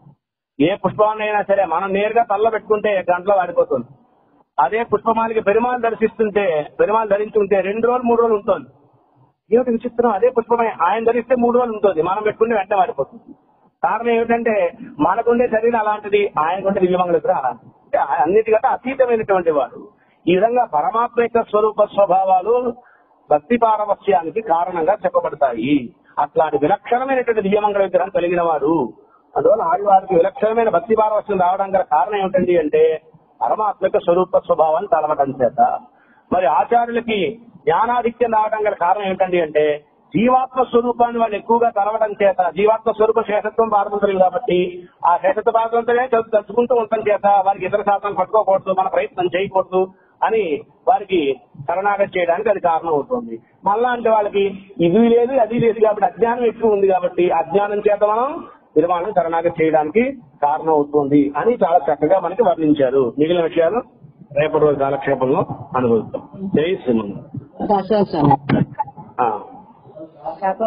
ఏ పుష్పాన్నైనా సరే మనం నేరుగా తల్ల పెట్టుకుంటే గంటలో వాడిపోతుంది. అదే పుష్పమాలికి పెరుమాళ్ దర్శిస్తుంటే, పెరుమాళ్ ధరించుకుంటే రెండు రోజులు మూడు రోజులు ఉంటుంది. ఏమిటి విచిత్రం? అదే పుష్పమే ఆయన ధరిస్తే మూడు రోజులు ఉంటుంది, మనం పెట్టుకుంటే వెంటనే వాడిపోతుంది. కారణం ఏమిటంటే మనకుండే శరీరం అలాంటిది, ఆయనకుండే దివ్యమంగళ విగ్రహం అలాంటిది. అన్నిటికంటే అతీతమైనటువంటి వాడు. ఈ విధంగా పరమాత్మ యొక్క స్వరూప స్వభావాలు భక్తి పారవశ్యానికి కారణంగా చెప్పబడతాయి. అట్లాంటి విలక్షణమైనటువంటి దివ్యమంగళ విగ్రహం కలిగిన వారు. అందువల్ల ఆదివారికి విలక్షణమైన భక్తి పారవశ్యం రావడం గల కారణం ఏమిటండి అంటే పరమాత్మ యొక్క స్వరూప స్వభావాన్ని తలవడం చేత. మరి ఆచార్యులకి జ్ఞానాధిక్యం రావడం గల కారణం ఏమిటండి అంటే జీవాత్మ స్వరూపాన్ని వాళ్ళు ఎక్కువగా తెలవడం చేత, జీవాత్మ స్వరూప శేషత్వం పారమంతరం కాబట్టి ఆ శేషత్వ పారమంతమే తలుచుకుంటూ ఉండటం చేత వారికి ఇతర శాతం పట్టుకోకూడదు, మన ప్రయత్నం చేయకూడదు అని వారికి శరణాగతి చేయడానికి అది కారణం అవుతుంది. మళ్ళా అంటే వాళ్ళకి ఇది లేదు అది లేదు కాబట్టి అజ్ఞానం ఎక్కువ ఉంది కాబట్టి అజ్ఞానం చేత మనం నిర్మాణం శరణాగతి చేయడానికి కారణం అవుతుంది అని చాలా చక్కగా మనకి వర్ణించారు. మిగిలిన విషయాలు రేపటి రోజు కాలక్షేపంలో అనుభవిస్తాం. జై శ్రీమన్. దశం స్వామి. ఆ. శాతం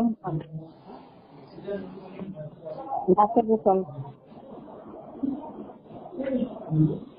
స్వామి.